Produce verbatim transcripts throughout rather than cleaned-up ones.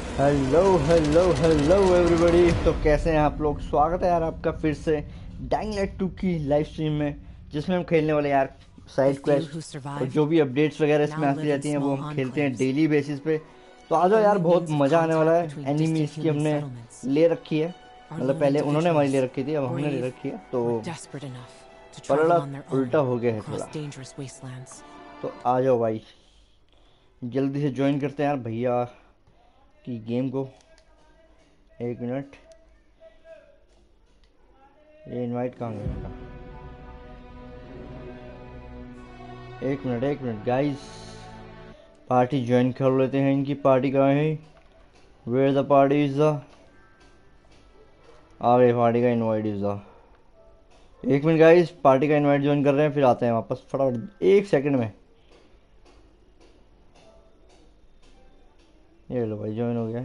Hello hello hello everybody. तो कैसे हैं आप लोग? स्वागत है यार आपका फिर से डाइंग लाइट टू की लाइव स्ट्रीम में, जिसमें हम खेलने वाले यार The side few who quest और जो survived भी अपडेट्स वगैरह इसमें now आती live in रहती हैं वो small हम खेलते हैं enclaves. डेली बेसिस पे। तो आ They जाओ the यार, only बहुत means of मज़ा आने वाला contact है। between एनिमी distant इसकी human हमने settlements. ले रखी है, Our मतलब lone पहले उन्होंने हमारी ले individuals, रखी थी, अब हमने ले brave रखी है। तो or desperate enough to travel पलड़ा on their उल्टा own हो गया है across थोड़ा। dangerous wastelands. तो आ जाओ भाई, जल्दी से ज्वाइन करते हैं यार भैया की गेम को। एक मिनट, ये इनवाइट कहाँ गया मेरा? एक मिनट एक मिनट गाइस, पार्टी ज्वाइन कर लेते हैं। इनकी पार्टी कहाँ है? Where the party is the, आ गई पार्टी का इनवाइट इज द। एक मिनट गाइस, पार्टी का इनवाइट ज्वाइन कर रहे हैं, फिर आते हैं वापस फटाफट एक सेकंड में। ये लो भाई, ज्वाइन हो गया।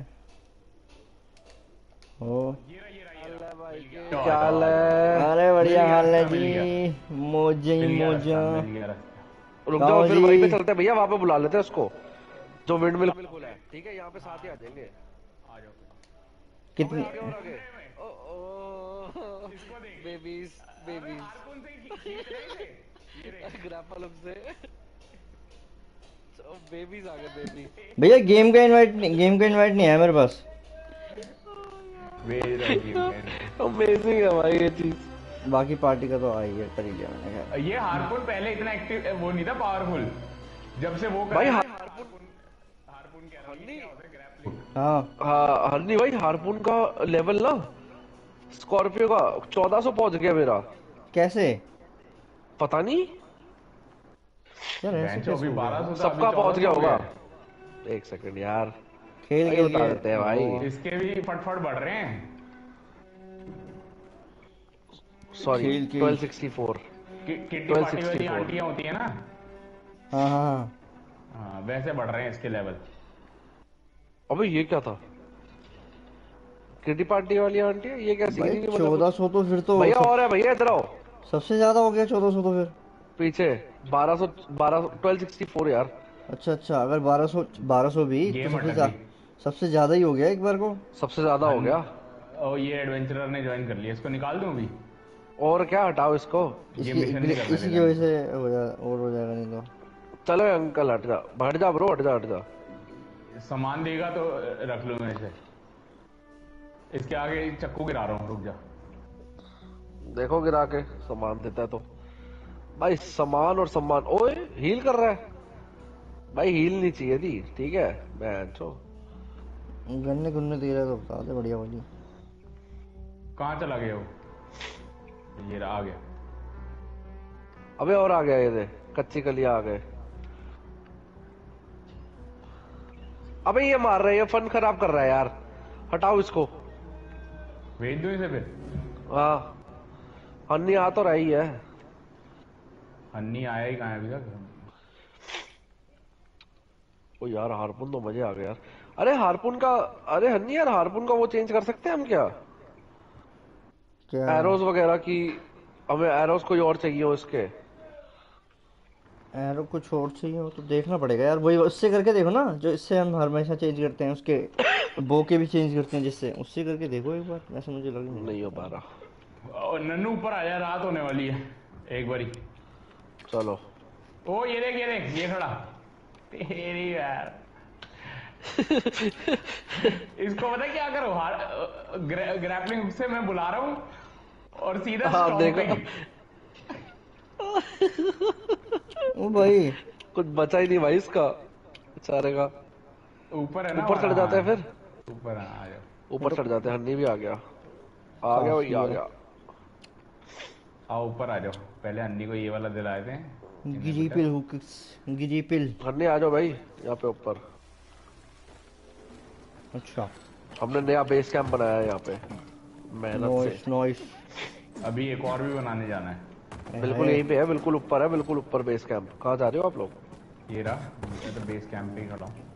ओ क्या हाल है? अरे मिल बढ़िया गया हाल है रास्ता, मिल गया जी, मौजे ही मिल गया मौजा। रास्ता मिल गया रास्ता। रुक कहाँ जाओ, हो फिर वहीं पे जी? चलते हैं भैया, वहां पे बुला लेते हैं उसको जो विंड मिल खुला है। ठीक है, यहाँ पे साथ ही आ जाएंगे। आ जाओ। अबे कितनी? आगे और आगे। ओ ओ इसको देख। बेबीज बेबीज हारपून से खी- खींच रहे थे। ये रहे। ग्रैपल हुक से बेबीज आ गए। बेबी भैया गेम का इनवाइट, गेम का इनवाइट नहीं है मेरे पास। भेज रहा हूँ गेम में। अमेजिंग है भाई ये चीज। बाकी पार्टी का तो आ ही है, कर ही लिया मैंने। खैर ये हारपून पहले इतना एक्टिव वो नहीं था, पावरफुल। जब से वो भाई करा हार- ना, हारपून हारपून कह रहा हूँ, ये क्या होता है, ग्रैपलिंग। हाँ हाँ हरनी भाई, हारपून का लेवल ना स्कॉर्पियो का चौदह सौ पहुंच गया मेरा। कैसे? पता नहीं, यार ऐसे बेंचो कैसे अभी हो गया? बारह सौ था, अभी सबका पहुंच गया चौदह सौ हो होगा। गया। एक सेकंड यार, खेल भाई खेल बता के देते हैं भाई। वो इसके भी फटफट बढ़ रहे हैं। सॉरी, खेल के। Twelve sixty four. कि, किट्टी ट्वेल्व पार्टी सिक्सटी वाली फोर। आंटियां होती है ना, हाँ हाँ हाँ। हाँ वैसे बढ़ रहे हैं इसके लेवल। अबे ये क्या था? किटी पार्टी वाली आंटी है ये? कैसी भाई गिरी? मतलब चौदह कुछ सौ तो फिर तो भैया सब और है भैया, इधर आओ। सबसे ज्यादा हो गया। चौदह सौ तो फिर पीछे बारह सौ, बारह ट्वेल्व सिक्सटी फोर यार। अच्छा अच्छा, अगर बारह सौ, बारह सौ भी तो गेम सबसे अटक ज्यादा, गई। सबसे ज्यादा ही हो गया एक बार को। सबसे ज्यादा हो गया। ओ ये एडवेंचरर ने ज्वाइन कर लिया, इसको निकाल दूं अभी? और क्या, हटाओ इसको। ये इसकी मिशन नहीं करने इसी की देगा वजह इनको। से हो जा और हो जाएगा नहीं तो। चलो अंकल हट जा, हट जा ब्रो, हट जा हट जा। सामान देगा तो रख लो मेरे से। इसके आगे चक्कू गिरा रहा हूँ, रुक जा। देखो गिरा के सामान देता है तो। भाई सामान और सम्मान। ओए हील कर रहा है भाई, हील नहीं चाहिए थी। ठीक है बैंचो। गन्ने गुन्ने दे रहा है तो बता दे, बढ़िया वाली। कहाँ चला गया वो? ये रहा, आ गया। अबे और आ गया ये दे, कच्ची कलियां आ गए। अबे ये मार रहा है, ये फन खराब कर रहा है यार, हटाओ इसको। भेज दूं इसे फिर? हाँ हन्नी आ तो रही है। हन्नी आया ही कहाँ है अभी तक? ओ यार हारपून तो मजे आ गए यार। अरे हारपून का, अरे हन्नी यार हारपून का वो चेंज कर सकते हैं हम क्या? क्या? एरोज वगैरह की, हमें एरोज कोई और चाहिए हो इसके। एरो कुछ और चाहिए हो तो देखना पड़ेगा यार, वही उससे करके देखो ना, जो इससे हम हर हमेशा चेंज करते हैं, उसके बो के भी चेंज करते हैं जिससे, उससे करके देखो एक बार। वैसे मुझे लग नहीं नहीं हो रहा। पा रहा। ओ, नन्नू ऊपर आ जा, रात होने वाली है एक बारी। चलो ओ ये देख ये देख, ये खड़ा। तेरी यार इसको पता है क्या करो? ग्रै, ग्रैपलिंग से मैं बुला रहा हूँ और सीधा हाँ देखो, स्टॉपिंग। ओ भाई कुछ बचा ही नहीं भाई इसका बेचारे का। ऊपर है ना ऊपर चढ़ हमारा, जाते हैं हाँ। फिर, ऊपर हाँ, आ जाओ। ऊपर चढ़ जाते हैं। हन्नी भी आ गया, आ गया वही काफी आ है। गया। आओ ऊपर आ जाओ, पहले अन्नी को ये वाला दिलाए थे। गिरीपिल हुक्स, गिरीपिल। हन्नी आ जाओ भाई यहाँ पे ऊपर। अच्छा हमने नया बेस कैंप बनाया है यहाँ पे, मेहनत नॉइस से। नॉइस। अभी एक और भी बनाने जाना है। बिल्कुल यहीं पे है, बिल्कुल ऊपर है, बिल्कुल ऊपर बेस कैंप। कहाँ जा रहे हो आप लोग? ये रहा, मैं तो बेस कैंप पे ही खड़ा हूँ।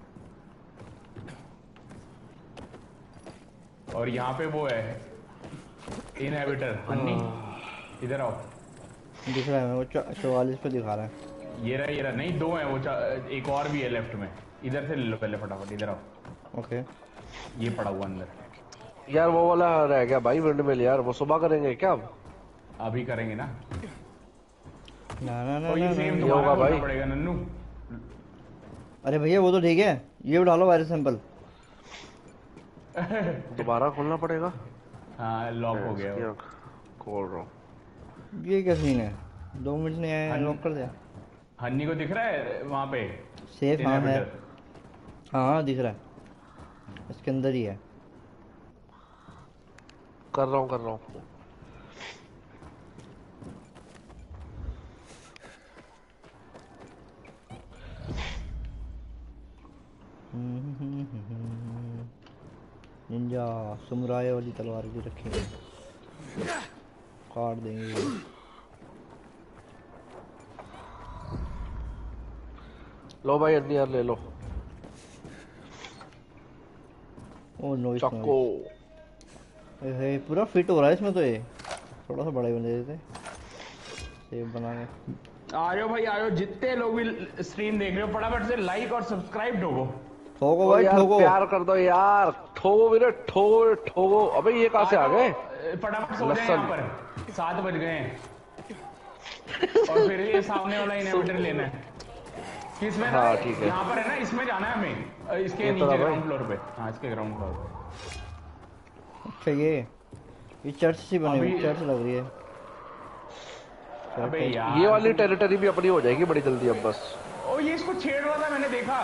और यहाँ पे वो है इनहेबिटर। हन्नी इधर आओ। दिख रहा है, वो चौवालीस पे दिखा रहा है। ये रहा ये रहा, नहीं दो है वो, चा- एक और भी है लेफ्ट में। इधर से ले लो पहले फटाफट, इधर आओ। ओके ये पड़ा हुआ अंदर। यार वो वाला रह गया भाई विंड मिल यार, वो सुबह करेंगे क्या अब? अभी करेंगे ना। ना ना ना तो ये ना, सेम ना। ये होगा तुम्हारा भाई। करना पड़ेगा नन्नू। अरे भैया वो तो ठीक है, ये डालो वायरस सैंपल। दोबारा खोलना पड़ेगा। हाँ लॉक हो गया वो। खोल रहा हूँ। ये क्या सीन है, दो मिनट नहीं आए हन- लॉक कर दिया। हन्नी को दिख रहा है वहां पे सेफ हाँ है, इनहिबिटर? हाँ हाँ दिख रहा है, इसके अंदर ही है। कर रहा हूँ कर रहा हूँ। निंजा समुराई वाली तलवार भी रखी है, काट देंगे। लो भाई अन्नी यार ले लो। ओ नॉइस चक्को। है पूरा फिट हो रहा है इसमें तो, ये थोड़ा सा बड़ा ही बना देते सेव बना के। आयो भाई आयो, जितने लोग भी स्ट्रीम देख रहे हो फटाफट से लाइक और सब्सक्राइब ठोको। ठोको ओ भाई यार ठोको। प्यार कर दो यार, ठोको मेरे ठोको ठोको। अबे ये कहाँ से आ गए? फटाफट सो जाए लसन। यहाँ पर, सात बज गए हैं। और फिर ये सामने वाला इनहिबिटर लेना है। किसमें? हाँ, ठीक है। यहाँ पर है ना, इसमें जाना है हमें, इसके ये तो नीचे रहा ग्राउंड भाई। फ्लोर पे। हाँ इसके ग्राउंड फ्लोर पे। अच्छा ये ये चर्च सी बनी हुई अभी- चर्च लग रही है। अबे यार ये वाली टेरिटरी भी अपनी हो जाएगी बड़ी जल्दी अब बस। ओ ये इसको छेड़ रहा था, मैंने देखा।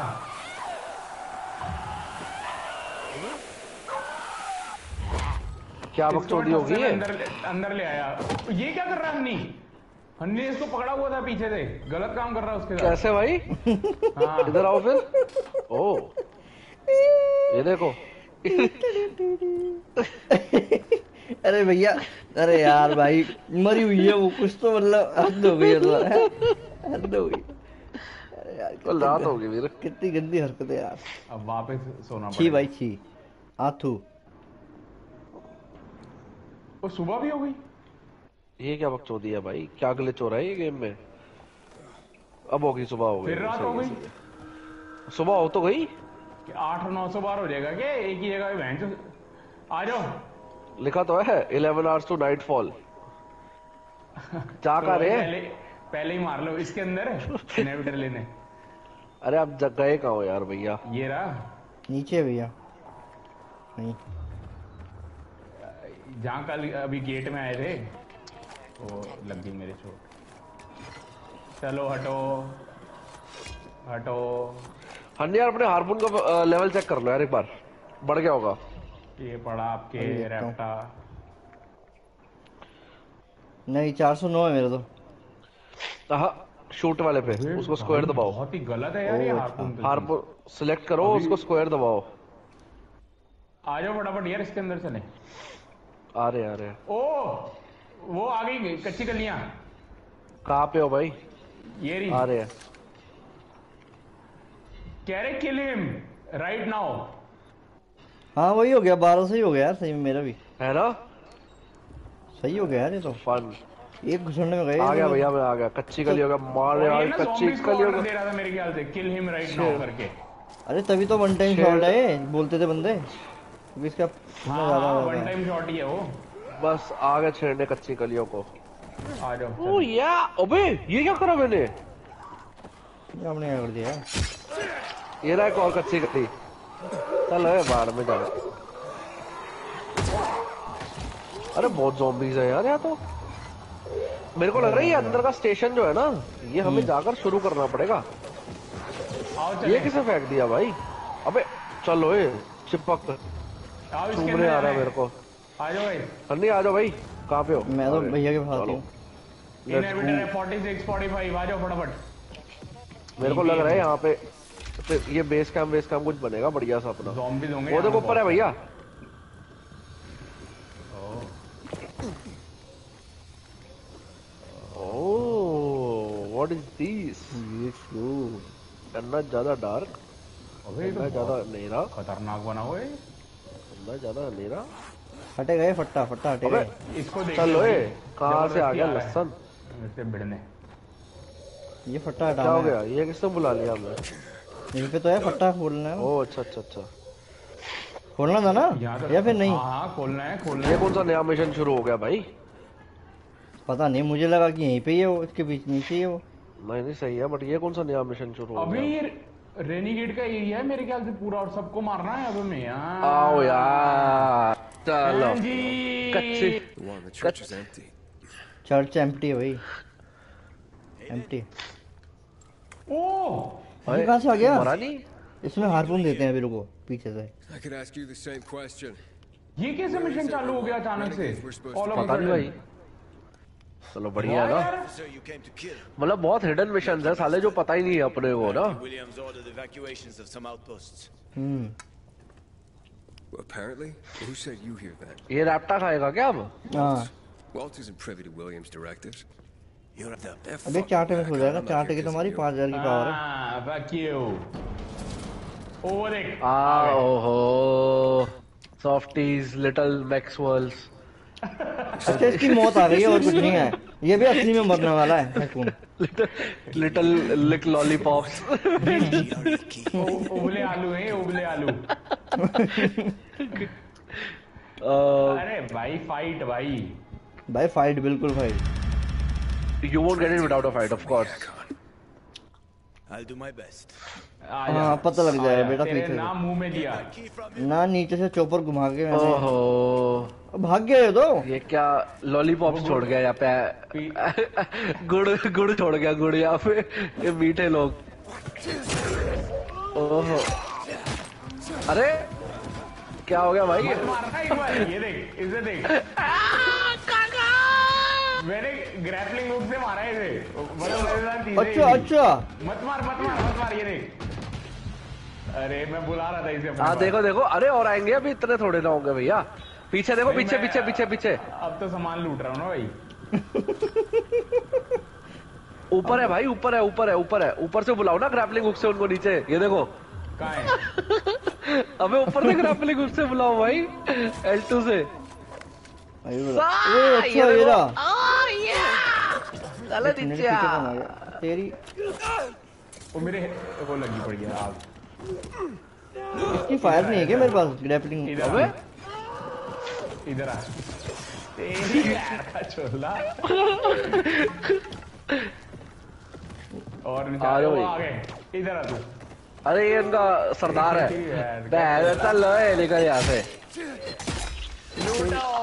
क्या इसको बकचोदी मैं होगी ठप्से में ये? अंदर अंदर ले आया। ये क्या कर रहा है हन्नी? हन्नी ने इसको पकड़ा हुआ था पीछे से, गलत काम कर रहा है उसके साथ। कैसे भाई? हाँ इधर आओ फिर। ओ ये देखो। अरे भैया, अरे यार भाई मरी हुई है वो, कुछ तो मतलब हद हो गई, मतलब हद हो गई। अरे यार कल रात होगी वीर। कितनी गंदी हरकत है यार। अब वापस सोना छी पड़ेगा। भाई छी, आथू। वो सुबह भी हो गई। ये क्या बकचोदी है भाई? क्या ग्लिच हो रहा है ये गेम में? अब होगी सुबह हो गई। फिर रात सही हो है, गई। सही है। सुबह हो तो गई। कि आठ नौ सौ बार हो जाएगा क्या एक ही जगह पे? बहन चो- आ जाओ। लिखा तो है eleven hours to nightfall. जा तो कर रहे हैं? पहले पहले ही मार लो इसके अंदर इनहिबिटर लेने। अरे आप जग गए कहाँ हो यार भैया? ये रहा नीचे है भैया, नहीं जहाँ कल अभी गेट में आए थे, वो लग गई मेरे चोट। चलो हटो हटो। हाँ यार अपने हार्पून का लेवल चेक कर लो यार एक बार, बढ़ गया होगा। ये पड़ा आपके अभी देखता हूँ। रैप्टा। नहीं, चार सौ नौ है मेरा तो। हाँ शूट वाले पे अरे उसको स्क्वायर भाई, दबाओ। बहुत ही गलत है यार ये ओ, हार्पून। हार्पून सिलेक्ट करो, अभी- उसको स्क्वायर दबाओ। आ जाओ फटाफट यार, इसके अंदर चले। आ रहे आ रहे। ओ वो आ गई कच्ची कलियां। कहाँ पे हो भाई? ये रही। आ रहे हैं। कह रहे किल हिम राइट नाउ। हाँ वही हो गया, बारह सही हो गया यार, सही में मेरा भी है ना? सही हो गया यार ये तो। फन एक घुसड़ने में गए आ ये गया तो। भैया, मैं आ गया। कच्ची कलियों का मार और ये यार, ना कच्ची zombies को कलियों order का। दे रहा था मेरे ख्याल से, किल हिम राइट नाउ करके। अरे तभी तो वन टाइम शेर- शॉट है ये, बोलते थे बंदे, क्योंकि इसका इतना हाँ ज्यादा हाँ होता वन है। टाइम शॉट ही है वो। बस आ गए छेड़ने कच्ची कलियों को। आ जाओ ओ या अबे ये क्या करा मैंने? ये आपने क्या कर दिया यार? ये रहा एक और कच्ची कली। चल है बाहर में जा। अरे बहुत zombies है यार यहाँ तो। मेरे को लग रहा है ये अंदर का स्टेशन जो है ना, ये हमें जाकर शुरू करना पड़ेगा। आओ ये चले। किसे फेंक दिया भाई? अबे चलो ये चिपक आओ इसके चूमने अंदर आ रहा जाना है मेरे को। आ जाओ भाई। अन्नी आ जाओ भाई। कहाँ पे हो? मैं तो अरे, भैया के पास चलो। हूँ। Let's इनहिबिटर है go। छियालीस पैंतालीस। आ जाओ फटाफट। मेरे को लग रहा है यहाँ पे तो ये बेस कैंप बेस कैंप कुछ बनेगा बढ़िया सा अपना। zombies होंगे वो देखो यहाँ ऊपर है बहुत। भैया। Oh what is this? ये शो करना ज्यादा डार्क, अबे ये तो करना ज्यादा बहुत अंधेरा, खतरनाक बना हुआ है। करना ज्यादा अंधेरा। हटे गए, फट्टा फट्टा हटे अबे गए। इसको देख चलो लो ये भाई, कहाँ से आ जबरदस्ती गया रहा है लसन? मेरे से भिड़ने। ये फट्टा क्या हटाना हो है। गया? ये किसने बुला लिया हमने? यहीं पे तो है फट्टा खोलना है ना। ओह अच्छा अच्छा अच्छा। खोलना था ना यहाँ तक या फिर नहीं? हाँ हाँ खोलना है खोलना ये है। कौन सा नया मिशन शुरू हो गया भाई? पता नहीं, मुझे लगा कि यहीं पे ही है वो, इसके बीच नीचे ही है वो। नहीं नहीं सही है, बट ये कौन सा नया मिशन शुरू हो अभी गया? ये रेनीगेट का एरिया है मेरे ख्याल से पूरा, और सबको मारना है अब हमें। हाँ। आओ यार चलो। हाँ जी। कच्ची The one, the church is empty. Church empty है भाई, एम्प्टी। ओह ये कहाँ से आ गया? मरा नहीं? इसमें हार्पून देते हैं मेरे को पीछे से। I could ask you the same question. ये कैसे मिशन चालू हो गया अचानक से? All of a पता नहीं sudden। भाई। चलो बढ़िया है ना, यार, So you came to kill. मतलब बहुत हिडन मिशन है साले जो पता ही नहीं है अपने को ना। Williams ordered evacuations of some outposts. Hmm. Well, apparently, who sent you here then? ये रैप्टा खाएगा क्या अब? हाँ Walt isn't privy to Williams' directives. You're the अबे चाटे में सो जाएगा, चाटे की तुम्हारी पाँच हजार की पावर है। हाँ, fuck you। ओ देख। आ ओहो सॉफ्टीज लिटिल मैक्सवेल्स। अच्छा इसकी मौत आ गई है और कुछ नहीं है, ये भी असली में मरने वाला है हैकून। लिटिल लिक लॉलीपॉप्स। ओ- उबले आलू हैं, उबले आलू। अरे भाई फाइट भाई। भाई फाइट बिल्कुल भाई। You won't get it without a fight of course. I'll do my best. आ जा। हाँ पता लग जाएगा आ बेटा जा, तेरे पीछे से। नाम मुंह में दिया। Key from you. ना नीचे से चोपर घुमा के मैंने ओहो भाग गया ये तो। ये क्या लॉलीपॉप्स छोड़ गया यहाँ पे? गुड़ गुड़ छोड़ गया, गुड़ यहाँ पे। ये मीठे लोग। ओहो अरे क्या हो गया भाई? मत मारना एक बार, ये देख, इसे देख। मैंने ग्रैपलिंग हुक से मारा है इसे। मतलब मेरे साथ चीजें अच्छा ही। अच्छा मत मार मत मार मत मार, ये देख। अरे मैं बुला रहा था इसे अपने हाँ पास। देखो देखो, अरे और आएंगे अभी, इतने थोड़े ना होंगे भैया। पीछे देखो, नहीं, पीछे मैं- पीछे पीछे पीछे। अब तो सामान लूट रहा हूँ ना भाई। ऊपर है भाई, ऊपर है ऊपर है ऊपर है। ऊपर से बुलाओ ना ग्रैपलिंग हुक से उनको नीचे। ये देखो कहाँ है? अबे ऊपर से ग्रैपलिंग हुक से बुलाओ भाई, एल टू से। भाई बोला, ए अच्छा ये रहा। चलो मेरे नीचे पीछे आ। कौन आ गया? तेरी वो मेरे वो लगी पड़ी है आग। इसकी फायर नहीं है क्या मेरे पास ग्रैपलिंग? इधर अबे आ, इधर आ। तेरी पैर का चोला। और नीचे आ जाओ वो भाई। आ गए। इधर आ तू। अरे ये इनका सरदार है। बैठ चल लो, ये निकल यहाँ से। लूटो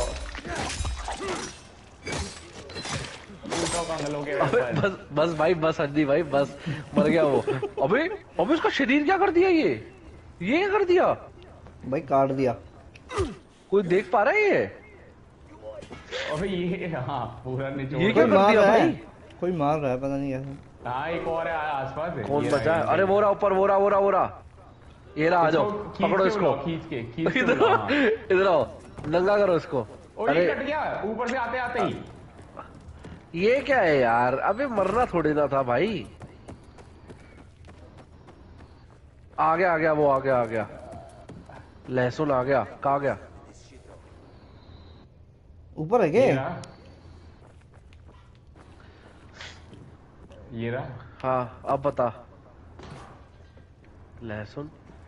लूटो कंगलों के अबे वेपन। बस बस भाई बस हड्डी भाई बस, मर गया वो। अबे अबे इसका शरीर क्या कर दिया? ये ये क्या कर दिया? भाई काट दिया। कोई देख पा रहा है ये? अबे ये हाँ पूरा निचोड़। ये कोई क्या कर मार दिया रहा है, भाई? कोई मार रहा है पता नहीं कैसे। हाँ एक और है आसपास है। कौन ये बचा रहा, है? ये अरे वो रहा ऊपर, वो रहा वो रहा वो रहा। ये रहा, आ जाओ इसको खींच पकड़ो के इसको। बुलाओ, खींच के खींच के इधर बुलाओ, हाँ। इधर आओ, नंगा करो इसको। ओ ये अरे कट गया ऊपर से आते आते ही। ये क्या है यार? अबे मरना थोड़ी ना था भाई। आ गया आ गया वो, आ गया आ गया। लहसुन आ गया, कहाँ गया? ऊपर है क्या? ये रहा ये रहा। हाँ अब बता। लहसुन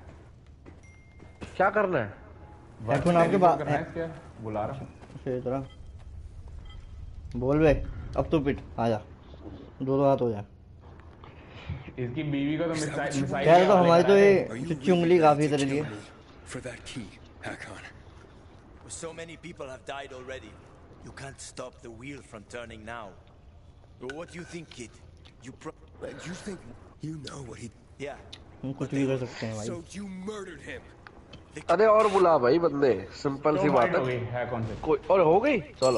क्या करना है? हैकून आपके बात पास क्या बुला रहा हूँ। फिर तरह बोल बे, अब तो पिट आ जा, दो दो हाथ हो जा। इसकी बीवी को तो मिसाइल मिसाइल यार के तो हवाले हमारी तो करा ये दे। चुच्ची उंगली काफी तेरे लिए। For that key, Hakon. So many people have died already. You can't stop the wheel from turning now. But what do you think, kid? You pro- And you think you know what he... Yeah. हम कुछ भी कर सकते हैं भाई। So you murdered him. अरे और बुला भाई बंदे, सिंपल सी तो बात फाइट हो है। गई है कौन से। कोई और हो गई? चलो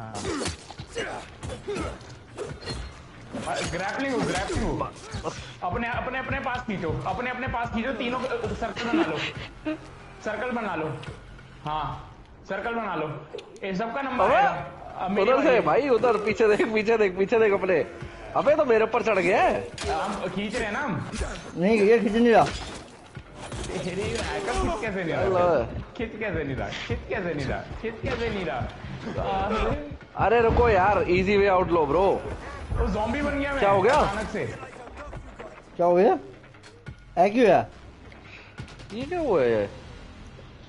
ग्रैपलिंग हो ग्रैपलिंग हो। अपने अपने अपने पास खींचो, अपने अपने पास खींचो, तीनों सर्कल बना लो, सर्कल बना लो। हाँ सर्कल बना लो, ये सबका नंबर अबे, आएगा। अब मेरी उधर से बारी। भाई, उधर पीछे देख पीछे देख पीछे देख अपने। अबे तो मेरे ऊपर चढ़ गया है। हम खींच रहे हैं ना हम। नहीं ये खींच नहीं रहा। तेरी हैकर खिंच कैसे नहीं रहा? खिंच कैसे नहीं रहा? खिंच कैसे नहीं रहा? खिंच कैसे नहीं रहा? अरे रुको यार, इजी वे आउट लो ब्रो। वो ज़ॉम्बी बन गया मैं क्या हो गया? अचानक से। क्या हो गया? ऐ क्यों है? ये क्या हुआ है?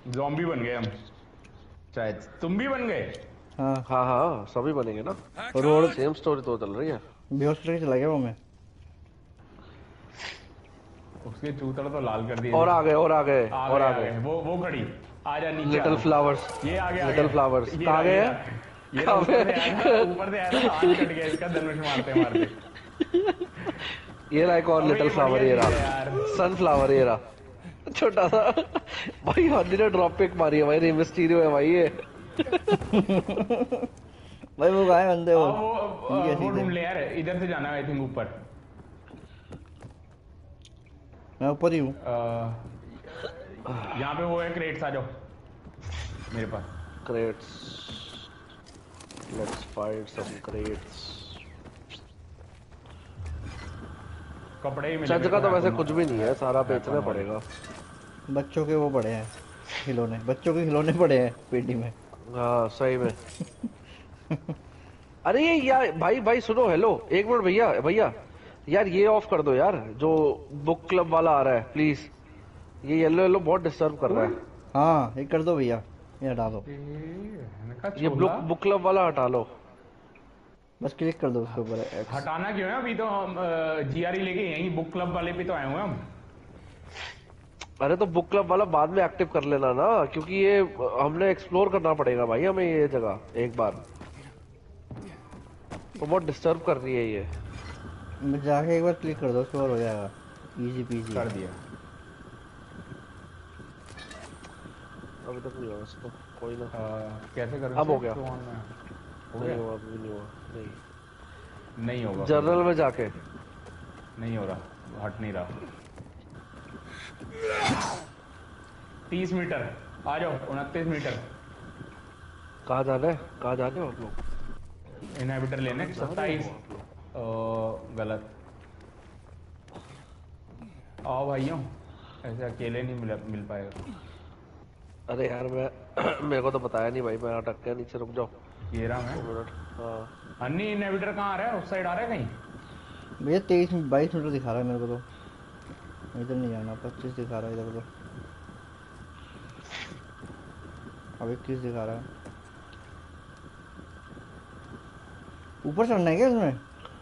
ज़ॉम्बी बन गए हम शायद। तुम भी बन गए? हाँ हाँ हाँ सभी बनेंगे ना। रोड सेम स्टोरी तो चल रही है। बेहोश करके चला गया वो मैं। उसके चूतड़ तो लाल कर दिए। और आ गए और आ गए आ और गए, आ आ गए। गए। वो वो खड़ी। आजा नीचे। Little flowers. ये आ गया। लिटिल फ्लावर्स कहाँ गए हैं? ये ऊपर से आया, ऊपर से आया था, हाथ कट गया इसका धनुष मारते मारते। ये रहा एक और लिटिल फ्लावर, ये रहा सनफ्लावर, ये रहा छोटा सा। भाई हनी ने ड्रॉप पिक मारी है भाई, रे मिस्टीरियो है भाई ये। भाई वो गाय बंदे वो वो वो रूम ले यार, इधर से जाना है आई थिंक ऊपर। मैं ऊपर ही हूँ। यहाँ पे वो है क्रेट्स, आ जाओ मेरे पास। Crates, let's fight some crates. कपड़े ही मिले। चर्च का तो वैसे कुछ भी नहीं है, सारा बेचना पड़ेगा। बच्चों के वो पड़े हैं खिलौने, बच्चों के खिलौने पड़े हैं पेटी में। हाँ सही में। अरे ये यार भाई भाई सुनो, हेलो एक मिनट भैया भैया यार ये ऑफ कर दो यार, जो बुक क्लब वाला आ रहा है प्लीज। ये येलो येलो बहुत डिस्टर्ब कर रहा है। हाँ ये कर दो भैया, ये हटा दो। ये बुक बुक क्लब वाला हटा लो। बस क्लिक कर दो उसके ऊपर। हटाना क्यों है? अभी तो हम जीआरई लेके यहीं बुक क्लब वाले पे तो आए हुए हम। अरे तो बुक क्लब वाला बाद में एक्टिव कर लेना ना, क्योंकि ये हमने एक्सप्लोर करना पड़ेगा भाई हमें ये जगह एक बार। तो बहुत डिस्टर्ब कर रही है ये। मैं जाके एक बार क्लिक कर दो, उसके बाद हो जाएगा इजी पीजी। कर दिया। अभी तक नहीं हुआ इसको, कोई ना। कैसे करें? अब हो गया। हो नहीं गया? हुआ, अभी नहीं हुआ। नहीं नहीं होगा। जर्नल में जाके नहीं हो रहा, हट नहीं रहा। तीस मीटर आ जाओ, उनतीस मीटर। कहाँ जाना है? कहाँ जाने हो आप लोग? इनहिबिटर लेने। सत्ताईस गलत। आओ भाइयों, ऐसे अकेले नहीं मिल मिल पाएगा। अरे यार मैं मेरे को तो बताया नहीं भाई, मैं अटक गया नीचे। रुक जाओ ये रहा मैं। मिनट। हाँ अन्नी इनहिबिटर कहाँ आ रहा है? उस साइड आ रहा है कहीं? भैया तेईस बाईस मीटर दिखा रहा है मेरे को तो। इधर नहीं जाना, पच्चीस दिखा रहा है इधर तो। अब इक्कीस दिखा रहा है। ऊपर चढ़ना है क्या इसमें?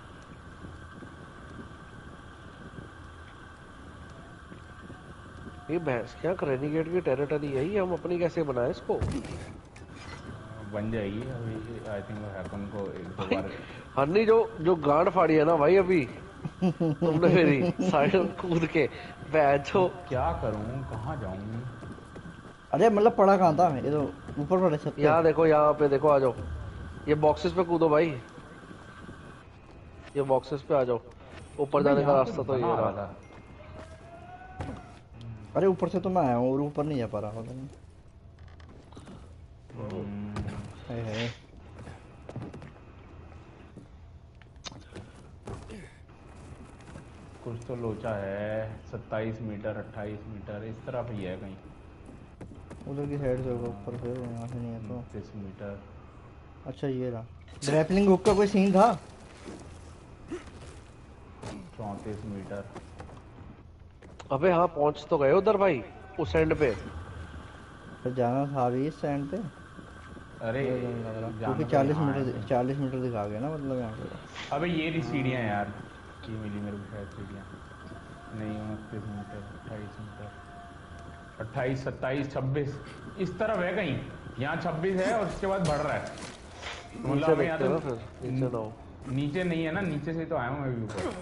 ये भैंस क्या रेनिगेट की टेरिटरी है ही, हम अपनी कैसे बनाए इसको? बन जाएगी अभी आई थिंक। हैकन को एक दो बार। हन्नी जो जो गांड फाड़ी है ना भाई अभी तुमने मेरी साइड कूद के बैठो। क्या करूं, कहाँ जाऊं? अरे मतलब पड़ा कहाँ था? ये तो ऊपर पड़े छत पे। यहाँ देखो, यहाँ पे देखो, आ जाओ। ये बॉक्सेस पे कूदो भाई, ये बॉक्सेस पे आ जाओ। ऊपर जाने का रास्ता तो ये रहा। अरे ऊपर से तो मैं आया हूँ और ऊपर नहीं जा पा रहा हूँ। है है कुछ तो लोचा है। सत्ताईस मीटर, अट्ठाईस मीटर इस तरफ ही है कहीं। उधर की साइड से होगा, ऊपर से यहाँ से नहीं है तो। तीस मीटर। अच्छा ये रहा। ग्रैपलिंग हुक का कोई सीन था? चौंतीस मीटर। अबे हाँ पहुंच तो गए उधर भाई, उस एंड पे। फिर जाना था अभी इस एंड पे। अरे क्योंकि चालीस मीटर चालीस मीटर दिखा गया ना, मतलब यहाँ पे। अबे ये रही सीढ़ियाँ यार, ये मिली मेरे को शायद सीढ़ियाँ। नहीं, उनतीस मीटर, अट्ठाईस मीटर, अट्ठाईस, सत्ताईस, छब्बीस इस तरफ है कहीं। यहाँ छब्बीस है और उसके बाद बढ़ रहा है। मतलब यहाँ तो नीचे ना हो। नीचे नहीं है ना, नीचे से तो आया हूँ मैं भी ऊपर।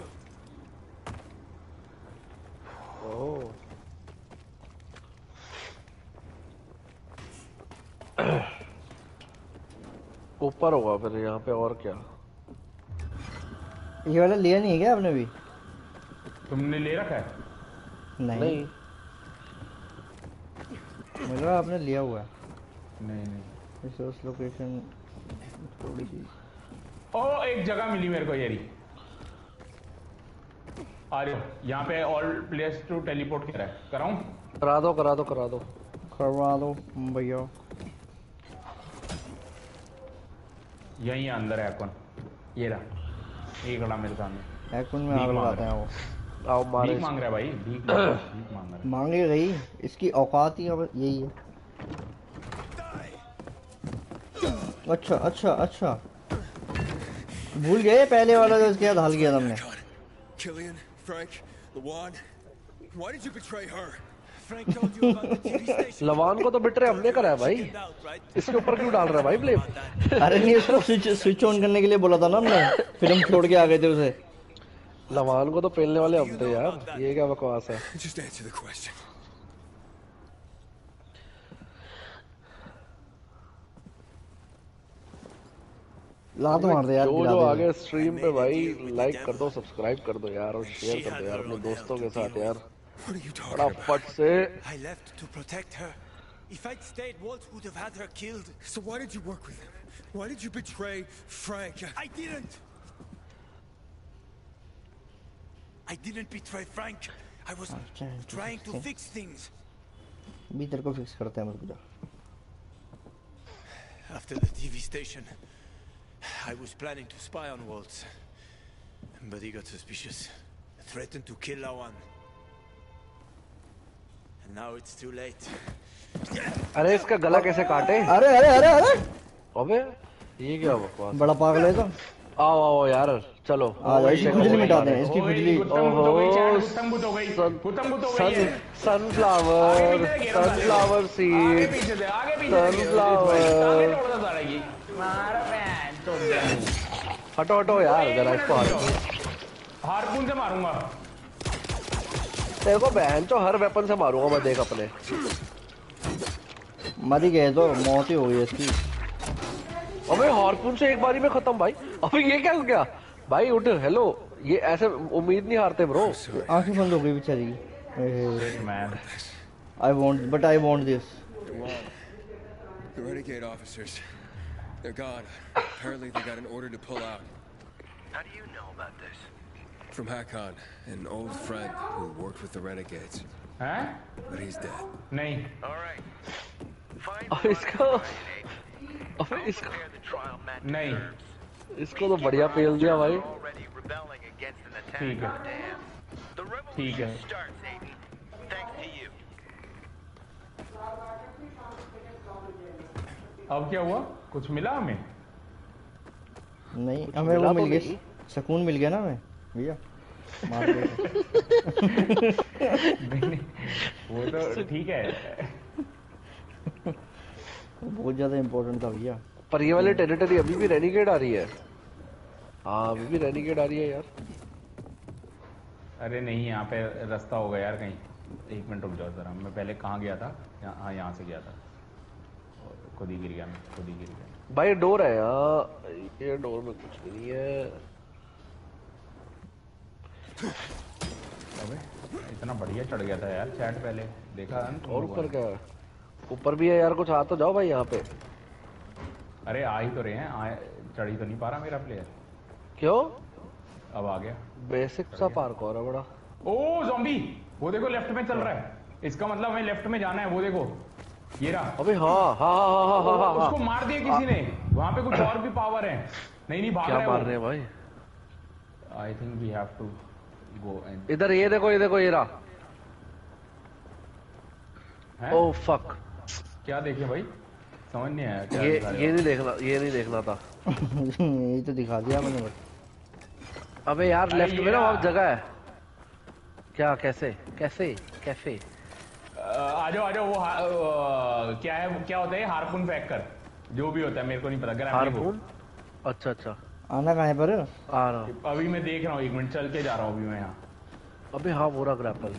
ऊपर होगा फिर यहाँ पे, और क्या? ये वाला लिया नहीं है क्या आपने भी? तुमने ले रखा है? नहीं, नहीं। मुझे लगा आपने लिया हुआ है। नहीं नहीं। रिसोर्स लोकेशन थोड़ी सी। ओ एक जगह मिली मेरे को यारी। आ रहे हो यहाँ पे? ऑल प्लेस टू टेलीपोर्ट कह रहा है। कराऊं? करा दो करा दो करा दो करवा दो भैया। यहीं अंदर है कौन? ये रहा, ये खड़ा मेरे सामने। एक्वन में आग लगाते हैं वो। आओ मारे। भीख मांग रहा है भाई, भीख मांग रहा है, भीख मांग रहा है। मांगे गई, इसकी औकात ही अब यही है। अच्छा अच्छा अच्छा भूल गए पहले वाला जो इसके साथ हल किया था हमने Killian, Frank, Lawan. Why did you betray her? Frank told you about the T V station. लवान को तो बिट्रे हमने करा है भाई, इसके ऊपर क्यों डाल रहा है भाई ब्लेम? अरे नहीं उसको स्विच स्विच ऑन करने के लिए बोला था ना हमने, फिर हम छोड़ के आ गए थे उसे। लवान को तो पेलने वाले हम थे यार, ये क्या बकवास है? Just answer the question. लात मार दे यार, जो गिरा जो दे। आगे स्ट्रीम पे भाई लाइक कर दो, सब्सक्राइब कर दो यार, और शेयर कर दो यार अपने दोस्तों के साथ यार। What are you talking बड़ा about? फट से I left to protect her. If I'd stayed, Walt would have had her killed. So why did you work with him? Why did you betray Frank? I didn't. I didn't betray Frank. I was अच्छा, trying to ठीक है। fix things. भी तेरे को fix करते हैं मुझे। After the T V station, I was planning to spy on Waltz. But he got suspicious. Threatened to kill Lawan. And now it's too late. अरे इसका गला कैसे काटे? अरे अरे अरे अरे अबे ये क्या बकवास? बड़ा पागल है तो। आओ आओ यार चलो, आ जाओ, इसकी खुजली मिटा दें, इसकी ओ, खुजली। गुत्तम गुत्त हो गई, चैट गुत्तम गुत्त हो गई, गुत्तम गुत्त हो गई है। सनफ्लावर सनफ्लावर आगे सीड पीछे से, आगे पीछे से घेरो, Sunflower. आगे तोड़ दो सारा ये। मारो बहन, तोड़ दे। हटो हटो यार जरा इसको हटो। हारपून से मारूंगा। तेरे को बहन चो हर वेपन से मारूंगा मैं, देख अपने। मर ही गए तो, मौत ही हो गई इसकी। अबे हारपून से एक बारी में खत्म भाई। अबे ये क्या हो गया भाई? उठ, हेलो, ये ऐसे उम्मीद नहीं हारते ब्रो। आंखें बंद हो गई बेचारी की। Man I want but I want this. The renegade officers. They're gone. Apparently they got an order to pull out. How do you know about this? From Hakon, an old friend who worked with the renegades. हैं? But he's dead. नहीं। All right. Find अबे इसको अबे इसको the trial match नहीं। इसको तो बढ़िया पेल दिया भाई। already rebelling against an attack ठीक है। on the dam. The ठीक है। revolution starts, Amy. Thanks to you. अब क्या हुआ? कुछ मिला हमें? नहीं हमें मिला वो तो मिल गया, नहीं। सुकून मिल गया ना हमें भैया। मार दे। नहीं नहीं, वो तो ठीक है। बहुत ज्यादा इम्पोर्टेंट था भैया। पर ये वाली टेरिटरी अभी भी रेनिगेड आ रही है। हाँ अभी भी रेनिगेड आ रही है यार। अरे नहीं, यहाँ पे रास्ता होगा यार कहीं। एक मिनट रुक जाओ जरा, मैं पहले कहाँ गया था? यहाँ, हाँ यहाँ से गया था, और खुद ही गिर गया मैं, खुद ही गिर गया। भाई डोर है यहाँ, ये डोर में कुछ भी नहीं है। अबे इतना बढ़िया चढ़ गया था यार चैट, पहले देखा था ना तुम और लोगों ऊपर ने? क्या है? ऊपर भी है यार कुछ, आ तो जाओ भाई यहाँ पे। अरे आ ही तो रहे हैं, आ चढ़ ही तो नहीं पा रहा मेरा प्लेयर। क्यों? अब आ गया। बेसिक सा पार्क और है बड़ा। ओ ज़ॉम्बी, वो देखो लेफ्ट में चल रहा है, इसका मतलब हमें लेफ्ट में जाना है। वो देखो ये रहा। अबे हाँ हाँ हाँ हाँ हाँ हाँ हाँ। उसको मार दिया किसी ने, वहां पे कुछ और भी पावर है। नहीं नहीं भाग क्या रहा मार है रहे हैं भाई? I think we have to go and इधर ये देखो, ये देखो, ये रहा। ओह फक, क्या देखे भाई, समझ नहीं आया क्या ये दिखा रहे ये हो? नहीं देखना, ये नहीं देखना था। यही तो दिखा दिया मैंने बस। अबे यार अरे लेफ्ट ये में ना रहा। वहाँ जगह है। क्या कैसे कैसे कैसे? आ जाओ आ जाओ। वो हा- अ, क्या है, वो क्या होता है हारपून फेंक कर, जो भी होता है मेरे को नहीं पता। Grab harpoon? अच्छा अच्छा, आना कहाँ है पर? आ रहा हूँ। अभी मैं देख रहा हूँ, एक मिनट चल के जा रहा हूँ अभी मैं यहाँ। अबे हाँ वो रहा ग्रैपल।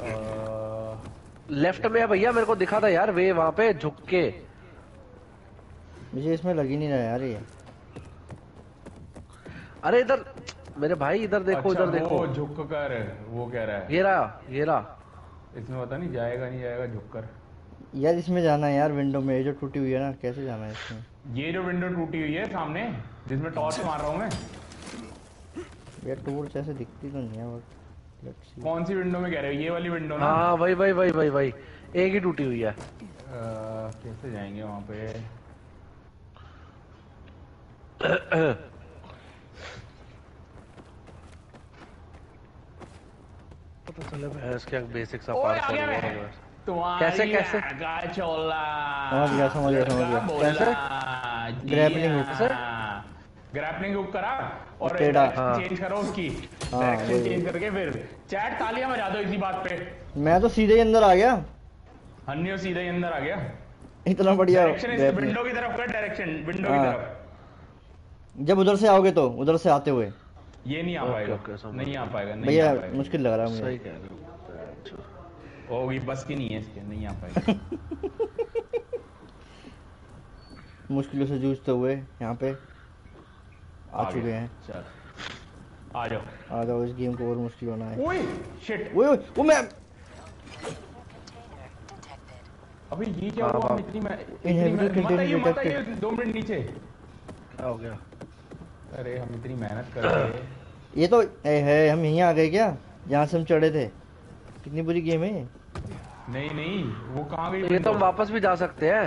लेफ्ट में है भैया, मेरे को दिखा था यार वे वहाँ पे झुक के। मुझे इसमें लग ही नहीं रहा यार ये। अरे इधर मेरे भाई, इधर देखो, अच्छा, इधर देखो। वो झुक कर वो कह रहा है, ये रहा, ये रहा। इसमें पता नहीं जाएगा नहीं जाएगा झुक कर। यार इसमें जाना है यार, विंडो में ये जो टूटी हुई है ना, कैसे जाना है इसमें? ये जो विंडो टूटी हुई है सामने, जिसमें टॉर्च मार रहा हूँ मैं। यार टूर ऐसे दिखती तो नहीं है बट लेट्स सी। कौन सी विंडो में कह रहे हो? ये वाली विंडो ना? हाँ वही वही वही वही वही, एक ही टूटी हुई है। अ, कैसे जाएंगे वहां पे? पता चले भैंस क्या बेसिक सा ओए, पार्क आ गया मैं। है। तुम्हारी कैसे कैसे? आगा चोला। समझ गया समझ गया समझ क्या गया। बोला? कैसे? ग्रैपलिंग हुक से ग्रैपलिंग हुक करा और टेढ़ा। चेंज करो उसकी हाँ, डायरेक्शन वही। चेंज करके फिर चैट तालियां बजा दो इसी बात पे। मैं तो सीधे ही अंदर आ गया, हन्नियो सीधे ही अंदर आ गया। इतना बढ़िया डायरेक्शन इस grappling। विंडो की तरफ कर, डायरेक्शन विंडो की हाँ। तरफ। जब उधर से आओगे तो उधर से आते हुए ये नहीं आ ओके, पाएगा, ओके, समझ नहीं आ पाएगा, नहीं भैया आ पाएगा। मुश्किल लग रहा है सही मुझे। कह रहे हो। होगी बस की नहीं है इसके, नहीं आ पाएगा। मुश्किलों से जूझते हुए यहाँ पे आ आ चुके गए। हैं। चल आ जाओ। आ जाओ, इस गेम को और मुश्किल होना है। ओए शिट, ओए ओए, वो मैं अबे ये क्या हाँ, हुआ? हम हाँ। इतनी मैं इतनी Inhibitor मैं- मत container आइए मत detected। आइए, दो मिनट नीचे। क्या हो गया? अरे हम इतनी मेहनत कर रहे हैं। ये तो ए, है हम यहीं आ गए क्या, जहाँ से हम चढ़े थे? कितनी बुरी गेम है ये। नहीं नहीं, वो कहाँ गई? ये तो हम वापस भी जा सकते हैं,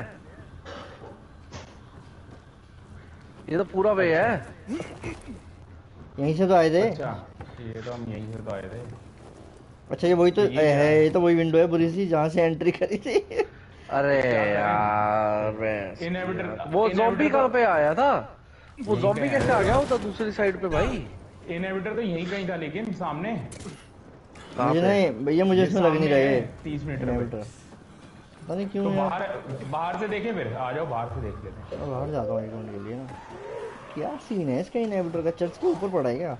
ये तो पूरा वे है। यहीं से तो आए थे। अच्छा ये तो हम यहीं से तो आए थे। अच्छा ये वही तो ये ए, है, ये तो वही विंडो है बुरी सी जहाँ से एंट्री करी थी। अरे यार मैं Inhibitor- वो Inhibitor ज़ॉम्बी तो- कहाँ पे आया था? वो यहीं ज़ॉम्बी पे कैसे है। आ गया? वो तो दूसरी साइड पे भाई। इनहिबिटर तो यहीं कहीं था, लेकिन सामने कहाँ मुझे पे? नहीं भैया, मुझे इसमें लग नहीं रहा है तीस मीटर इनहिबिटर। पे। पता नहीं क्यों तो यार। बाहर बाहर से देखें, फिर आ जाओ बाहर से देख लेते हैं। मैं बाहर जाता हूँ एक मिनट के लिए ना। क्या सीन है इसका इनहिबिटर का? चर्च के ऊपर पड़ा है क्या?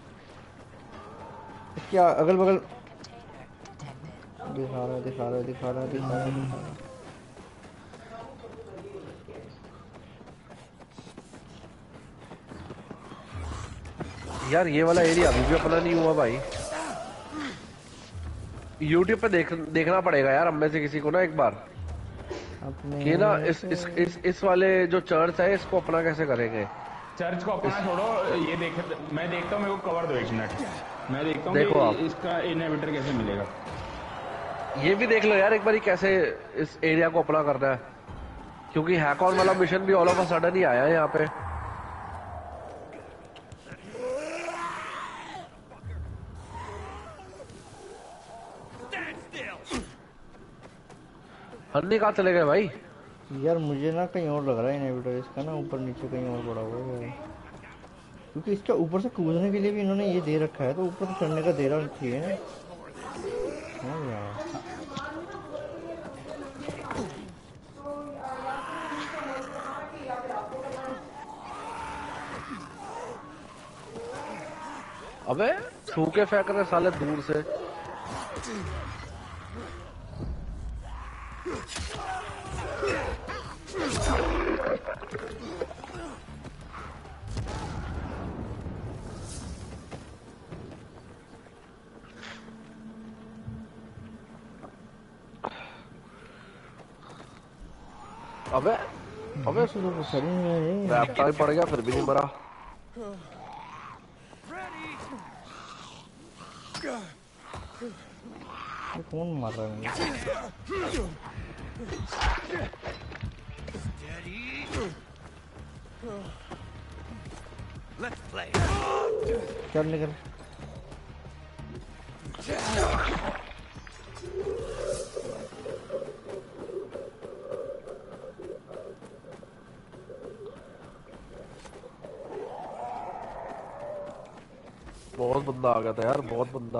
क्या अगल बगल दिखा रहा है दिखा रहा है दिखा रहा है दिखा रहा है दिखा रहा है। यार ये वाला एरिया अभी भी अपना नहीं हुआ भाई। यूट्यूब पे देख देखना पड़ेगा यार, हम में से किसी को ना एक बार अपने कि ना इस इस इस इस वाले जो चर्च है इसको अपना कैसे करेंगे। चर्च को अपना छोड़ो, ये देख मैं देखता हूँ, मेरे को कवर दो एक मिनट। मैं देखता हूँ देखो कि आप। इसका इनहिबिटर कैसे मिलेगा। ये भी देख लो यार एक बार कैसे इस एरिया को अपना करना है, क्योंकि हैकॉन वाला मिशन भी ऑल ऑफ अ सडन ही आया है यहाँ पे। हन्नी कहाँ चले गए भाई? यार मुझे ना कहीं और लग रहा है इनहिबिटर इसका ना, ऊपर नीचे कहीं और पड़ा हुआ है यार। क्योंकि इसका ऊपर से कूदने के लिए भी इन्होंने ये दे रखा है, तो ऊपर से चढ़ने का दे रहा चाहिए ना। हाँ यार अबे थूके फेंक रहे साले दूर से। अबे अबे तो वो सही में है। रैप्टा ही पड़ गया फिर भी नहीं मरा। ये कौन मार रहा है मुझे? Let's play. चल निकल। बहुत बंदा आ गया था यार, बहुत बंदा।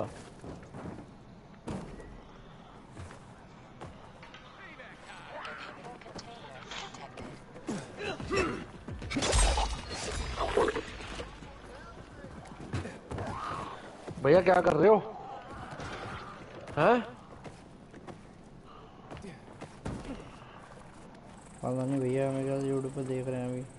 भैया क्या कर रहे हो? हैं? पता नहीं भैया, मेरे ख्याल से यूट्यूब पे देख रहे हैं अभी।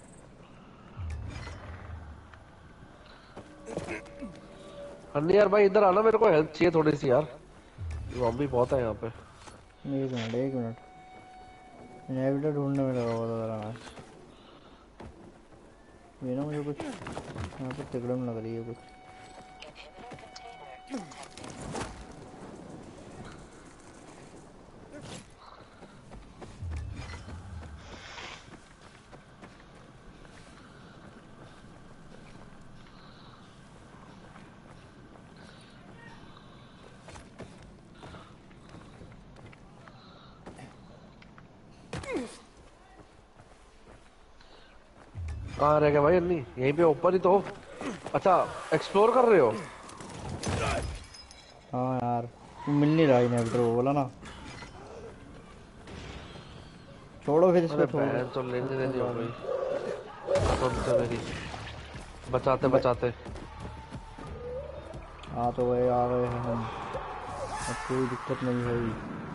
अन्नी यार भाई इधर आना, मेरे को हेल्प चाहिए थोड़ी सी यार, ज़ॉम्बी बहुत है यहाँ पे। एक मिनट एक मिनट इनहिबिटर ढूंढने में लगा हुआ था जरा मैं। ये ना मुझे कुछ यहाँ पे तिगड़म लग रही है कुछ। कहाँ रह गया भाई अन्नी? यहीं पे ऊपर ही तो। अच्छा एक्सप्लोर कर रहे हो? हाँ यार मिल नहीं रहा इनहिबिटर, वो बोला ना। छोड़ो फिर इसको, अरे छोड़ो। बहन तो लेने देनी हो गई तो मेरी। बचाते बचाते हाँ तो वही आ गए हैं हम, अब कोई दिक्कत नहीं है।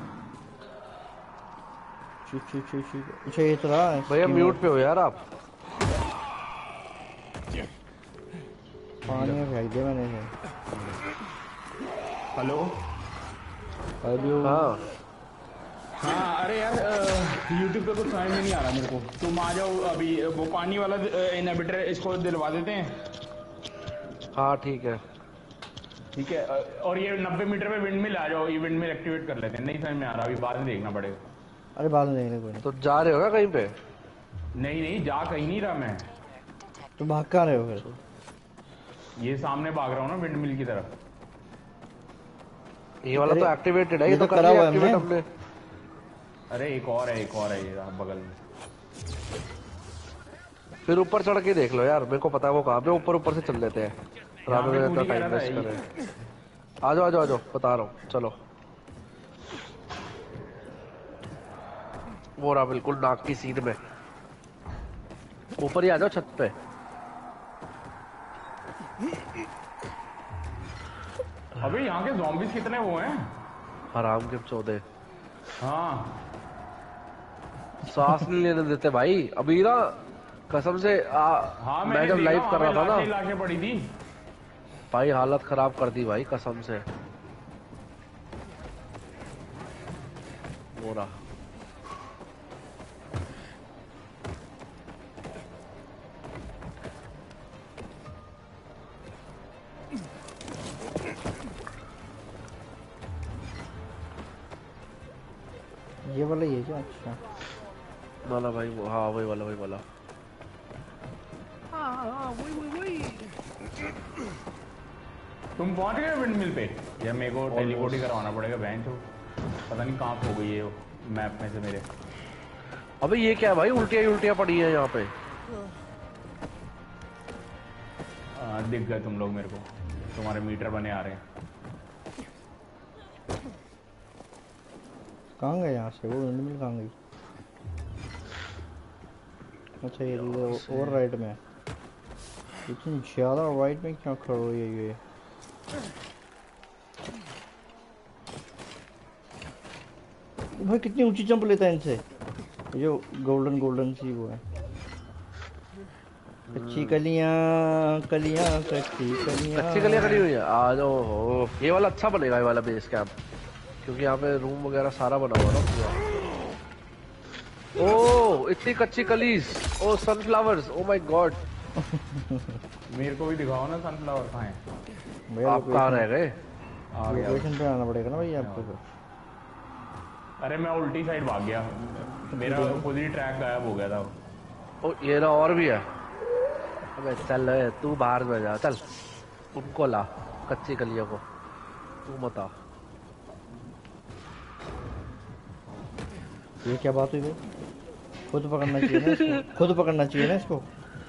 ची ची ची ची अच्छा ये तो रहा भैया म्यूट पे हो यार आप। पानी में फेंक दिया मैंने इसे। Hello hello. हाँ हाँ अरे यार यूट्यूब पे कुछ समझ में नहीं आ रहा मेरे को। तुम आ जाओ अभी, वो पानी वाला इनहिबिटर इसको दिलवा देते हैं। हाँ ठीक है ठीक है अ, और ये नब्बे मीटर पे विंड मिल आ जाओ, ये विंड मिल एक्टिवेट कर लेते हैं। नहीं समझ में आ रहा, अभी बाद में देखना पड़ेगा। अरे बाद में देखने कोई नहीं। तो जा रहे हो क्या कहीं पे? नहीं नहीं जा कहीं नहीं रहा मैं, तो भाग कहाँ रहे हो फिर? ये सामने भाग रहा हूँ ना विंड मिल की तरफ। ये वाला तो एक्टिवेटेड है, ये ये तो तो कर करा लिया हुआ है एक्टिवेट हमने। हमने। अरे एक और है, एक और है ये बगल में। फिर ऊपर चढ़ के देख लो यार, मेरे को पता है वो कहाँ पे। ऊपर ऊपर से चल लेते हैं यहाँ रात पे में, कूदी इतना कह टाइम रहा वेस्ट था कर ये। रहे हैं। आ जाओ आ जाओ आ जाओ, बता रहा हूँ चलो। वो रहा बिल्कुल नाक की सीध में। ऊपर ही आ जाओ छत पे। अबे यहाँ के ज़ॉम्बीज़ कितने वो हैं? हराम के चौदह। हाँ सांस नहीं लेने देते भाई। अभी ना कसम से आ, हाँ मैं मैंने जब देखा, लाइव वहाँ कर पे रहा था लाशें ना लाशें पड़ी थी। भाई, हालत खराब कर दी भाई कसम से। वो रहा ये वाला ये क्या? अच्छा वाला भाई वो, हाँ वही वाला वही वाला। तुम पहुंच गए विंड मिल पे? या मेरे को टेलीपोर्ट ही करवाना पड़ेगा बहन तो। पता नहीं कहाँ खो गई है वो मैप में से मेरे। अबे ये क्या है भाई, उल्टियाँ ही उल्टियाँ पड़ी है यहाँ पे। आ, दिख गए तुम लोग मेरे को, तुम्हारे मीटर बने आ रहे हैं। कहाँ गए यहाँ से? वो विंड मिल कहाँ गई? अच्छा ये तो और राइट में है। इतनी ज्यादा राइट में क्या खड़ा हुई है ये? भाई कितनी ऊंची जंप लेता है इनसे, जो गोल्डन गोल्डन सी वो है। कच्ची कलियां कलियां कच्ची कलियां अच्छी गलियाँ खड़ी हुई है। आ जाओ हो, ये वाला अच्छा बनेगा, ये वाला बेस कैंप, क्योंकि यहाँ पे रूम वगैरह सारा बना हुआ ना पूरा। ओ इतनी कच्ची कलीज, oh sunflowers, oh my god. मेरे को भी दिखाओ ना सनफ्लावर कहाँ है। भैया आप कहाँ रह गए? आ गया। लोकेशन पे आना पड़ेगा ना भाई आपको फिर। अरे मैं उल्टी साइड भाग गया, मेरा खुद ही ट्रैक गायब हो गया था। ओ ये ना और भी है। अबे चल ए, तू बाहर में जा, चल उनको ला कच्ची कलियों को, तू मत आ। ये क्या बात हुई भाई? खुद पकड़ना चाहिए ना इसको, खुद पकड़ना चाहिए ना इसको।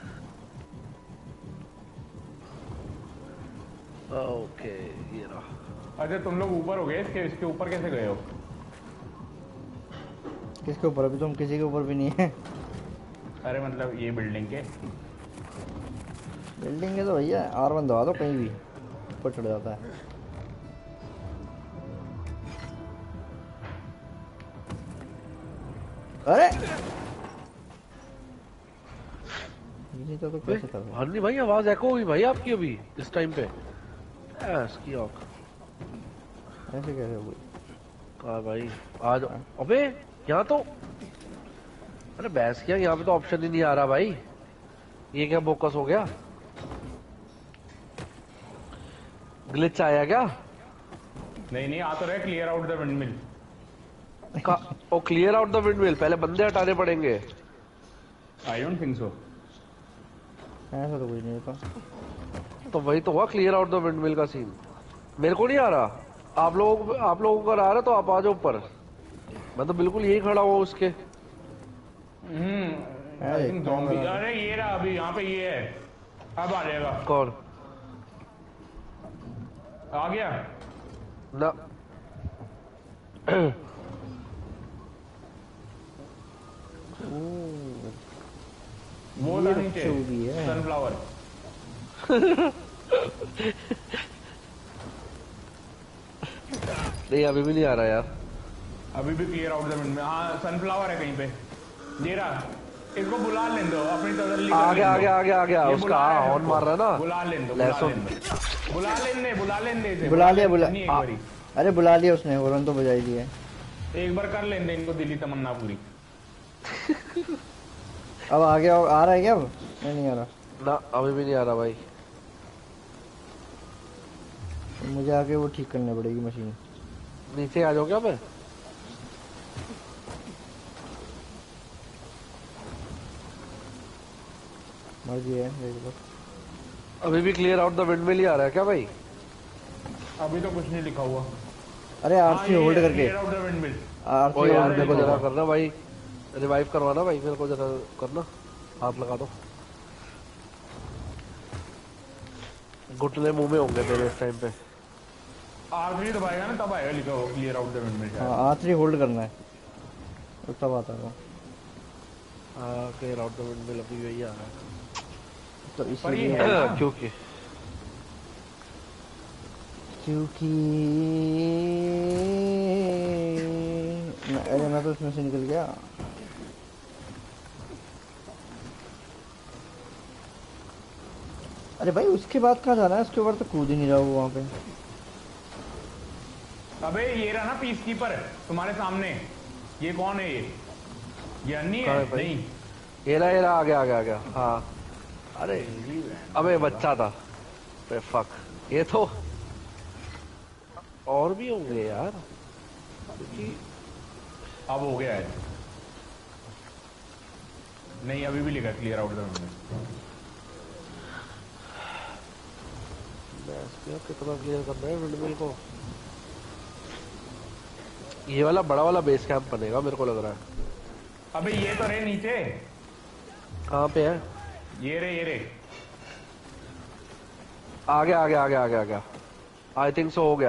ओके ये रहा। अच्छा तुम लोग ऊपर हो गए, इसके इसके ऊपर कैसे गए हो? किसके ऊपर? अभी तो हम किसी के ऊपर भी नहीं है। अरे मतलब ये बिल्डिंग के। बिल्डिंग है तो भैया आर वन दबा दो, कहीं भी ऊपर चढ़ जाता है। अरे ये तो, तो कैसे कर रहे हो? हरनी भाई आवाज एको हुई भाई आपकी अभी इस टाइम पे। इसकी आँख ऐसे कैसे हुई? कहा भाई आ जाओ। अबे यहाँ तो, अरे बहस किया, यहाँ पे तो ऑप्शन ही नहीं आ रहा भाई। ये क्या बोकस हो गया? ग्लिच आया क्या? नहीं नहीं आ तो रहे, clear out the windmill. Oh clear out the windmill, पहले बंदे हटाने पड़ेंगे। I don't think so. ऐसा तो कुछ नहीं होता। तो वही तो हुआ, clear out the windmill का सीन। मेरे को नहीं आ रहा, आप लोगों को, आप लोगों को आ रहा तो आप आ जाओ ऊपर। मैं तो बिल्कुल यही खड़ा हुआ उसके। हम्म अरे तुम ज़ॉम्बी अरे ये रहा अभी यहाँ पे ये है अब आ जाएगा कौन आ गया ना वो ये था नीचे चौड़ी है। सनफ्लावर नहीं अभी भी नहीं आ रहा यार अभी भी क्लियर आउट द में हाँ सनफ्लावर है कहीं पे ये रहा इसको बुला लें दो अपनी तसल्ली कर आ लें गया आ दो। गया आ गया आ गया ये उसका बुला रहा है हॉर्न उसको। मार रहा है ना बुला लें दो बुला लहसुन। लें दो बुला लें दे बुला लें दे इसे, बुला लिया बुला नहीं एक आ- बारी अरे बुला लिया उसने हॉर्न तो बजाई दिया। एक बार कर लें दे इनको दिली तमन्ना पूरी अब आ गया आ रहा है क्या अब नहीं नहीं आ रहा। ना अभी भी नहीं आ रहा भाई मुझे आके वो ठीक करनी पड़ेगी मशीन। नीचे आ जाओ क्या मैं मर्जी है देख लो। अभी भी क्लियर आउट द विंडमिल ही आ रहा है क्या भाई अभी तो कुछ नहीं लिखा हुआ अरे आरसी होल्ड करके clear out the windmill RC ओ यार होल्ड मेरे को करके जरा करना भाई रिवाइव करवाना भाई मेरे को जरा करना हाथ लगा दो घुटने मुंह में होंगे मेरे इस टाइम पे आर थ्री दबाएगा ना तब आएगा लिखा हुआ क्लियर आउट द विंडमिल हाँ आरसी होल्ड करना है तो तब आता है वो। हाँ क्लियर आउट द विंडमिल अभी वही आ रहा है तो पर ये इसीलिए है ना, क्योंकि क्योंकि मैं- अरे मैं तो इसमें से निकल गया। अरे भाई उसके बाद कहाँ जाना है उसके ऊपर तो कूद ही नहीं रहा वो वहाँ पे। अबे ये रहा ना पीस कीपर तुम्हारे सामने ये कौन है ये ये अन्नी कहाँ है है भाई? नहीं ये रहा ये रहा आ गया आ गया आ गया हाँ अरे अबे बच्चा था बे फक ये तो और भी होंगे यार क्योंकि अब हो गया है नहीं अभी भी लिखा क्लियर आउट द विंडमिल कितना क्लियर करना है विंडमिल को ये वाला बड़ा वाला बेस कैंप बनेगा मेरे को लग रहा है अबे ये तो रहे नीचे कहाँ पे है ये रे ये रे आ गया आ गया आ गया आ गया आ गया आई थिंक सो हो गया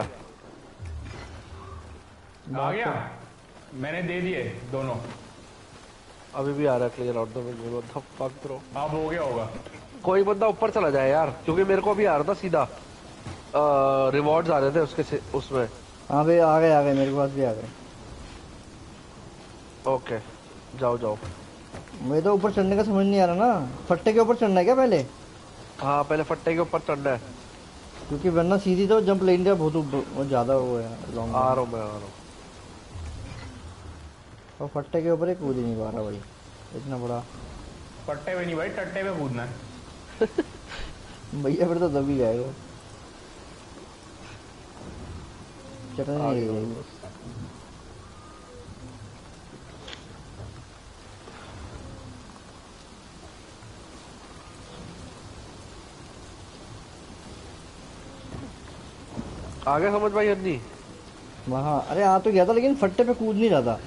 आ गया मैंने दे दिए दोनों अभी भी आ रहा है clear out the windmill what the fuck bro अब हो गया होगा कोई बंदा ऊपर चला जाए यार क्योंकि मेरे को भी आ रहा था सीधा रिवॉर्ड्स आ रहे थे उसके से, उसमें हाँ भाई आ गए आ गए मेरे पास भी आ गए। ओके जाओ जाओ मुझे तो ऊपर चढ़ने का समझ नहीं आ रहा ना फट्टे के ऊपर चढ़ना है क्या पहले हाँ पहले फट्टे के ऊपर चढ़ना है क्योंकि वरना सीधी तो जंप लेन बहुत बहुत ज्यादा वो है लॉन्ग आ रहा हूँ मैं आ रहा हूँ और फट्टे के ऊपर ही कूद ही नहीं पा रहा भाई इतना बड़ा। पट्टे पे नहीं भाई टट्टे पे कूदना है भैया फिर तो दबी जाएगा चढ़ने नहीं रही है। आ गया समझ भाई अन्नी वहाँ अरे आ तो गया था लेकिन फट्टे पे कूद नहीं रहा था।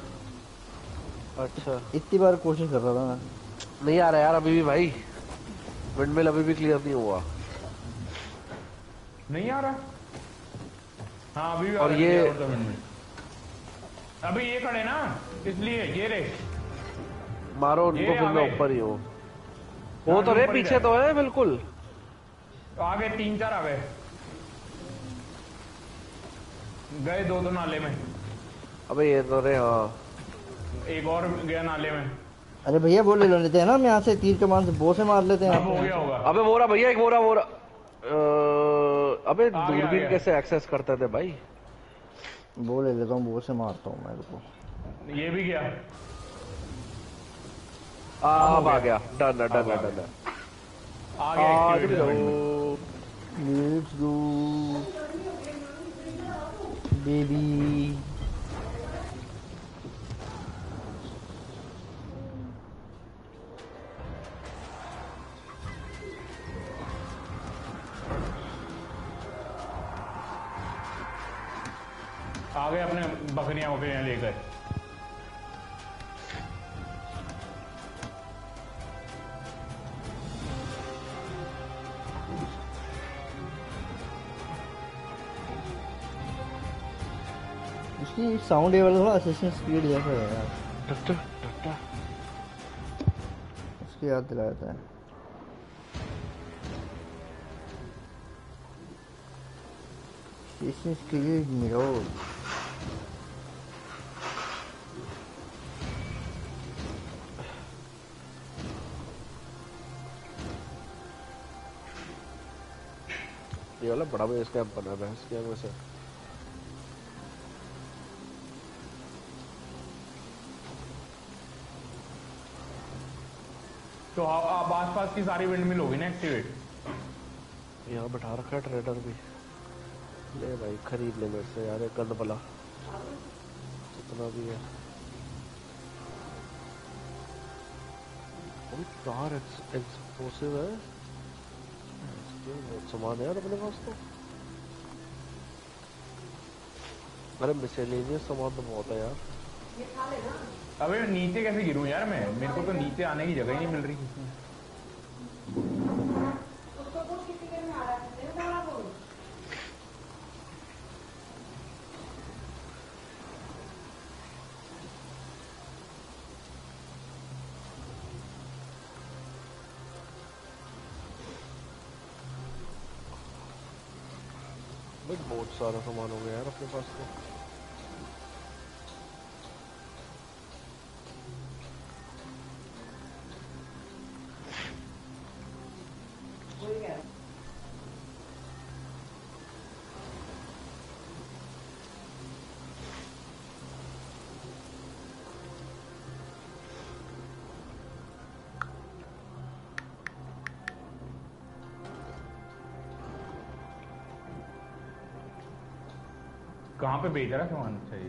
अच्छा इतनी बार कोशिश कर रहा था मैं। नहीं आ रहा यार अभी भी भाई विंडमिल अभी भी क्लियर नहीं हुआ नहीं आ रहा हाँ अभी भी आ और रहा है ये- clear out the windmill। अभी ये खड़े ना इसलिए ये रे मारो उनको ये फिर आ मैं गए। ऊपर ही हूँ वो तो हाँ, रे ऊपर ही पीछे रहे। तो है बिल्कुल आ गए तीन चार आ गए गए दो दो नाले में अबे ये तो रे हाँ एक और गया नाले में अरे भैया वो ले लेते हैं ना हम यहाँ से तीर कमान से बो से मार लेते हैं अब हो गया होगा अबे मोरा भैया एक मोरा मोरा अ, अबे आ गया, आ दूरबीन गया। कैसे एक्सेस करते थे भाई वो ले लेता हूँ बो से मारता हूँ मैं को। ये भी गया आ, हो अब आ गया। गया डन है डन अब है आ डन है आ गया आ activate the windmill। जाओ लेट्स गो बेबी। आ गए अपने बकरियां वकरियां लेकर इसकी साउंड ये वाला थोड़ा असिस्टेंट क्रीड जैसा है यार। डक्टर डक्टर उसकी याद दिला देता है। असिस्टेंट क्रीड मिरर ये वाला बड़ा बेस कैंप बना है भैंस क्या वैसे। तो आप आसपास की सारी विंड मिल होगी ना एक्टिवेट। यहाँ बैठा रखा है ट्रेडर भी। ले भाई खरीद ले मेरे से यार एक गंद भला जितना भी है। चार एक्सप्लोसिव है बहुत सामान है यार अपने पास तो। अरे मिसेलेनियस सामान तो बहुत है यार। अबे नीचे कैसे गिरूं यार मैं, मेरे को तो नीचे आने की जगह ही नहीं मिल रही किसी। बहुत सारा सामान हो गया यार अपने पास तो। कहाँ पे बेच रहा है सामान चाहिए?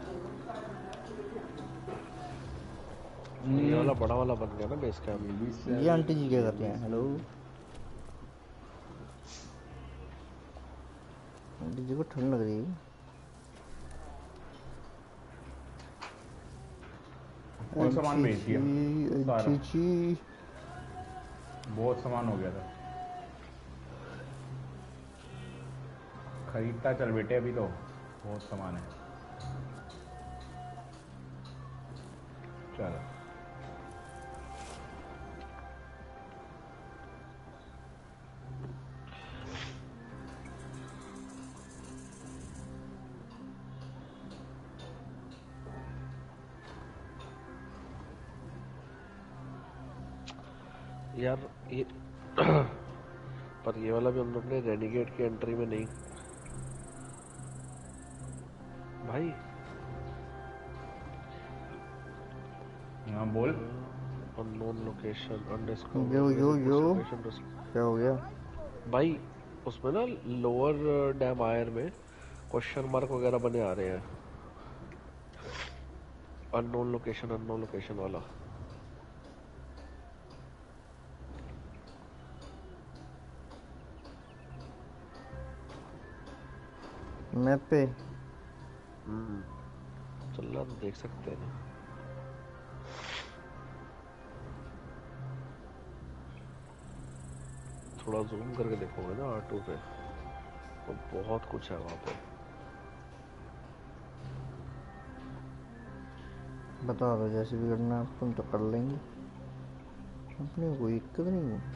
ये वाला बड़ा वाला बन गया ना बेस कैंप। ये आंटी जी क्या करते हैं? हेलो आंटी जी को ठंड लग रही है। फुल सामान बेच दिया सारा। जी बहुत सामान हो गया था। खरीदता चल बेटे अभी तो बहुत सामान है। चलो यार ये पर ये वाला भी हम लोग ने रेनिगेट की एंट्री में नहीं भाई। हाँ बोल। Unknown location undiscovered yo yo yo location क्या हो गया भाई? उसमें ना लोअर डैम आयर में क्वेश्चन मार्क वगैरह बने आ रहे हैं। अननोन लोकेशन अननोन लोकेशन वाला। मैप पे हम्म चल रहा तो देख सकते हैं। थोड़ा जूम करके देखोगे ना आर टू पे तो बहुत कुछ है वहाँ पे। बता दो जैसे भी करना तुम तो कर लेंगे, अपने कोई दिक्कत नहीं है।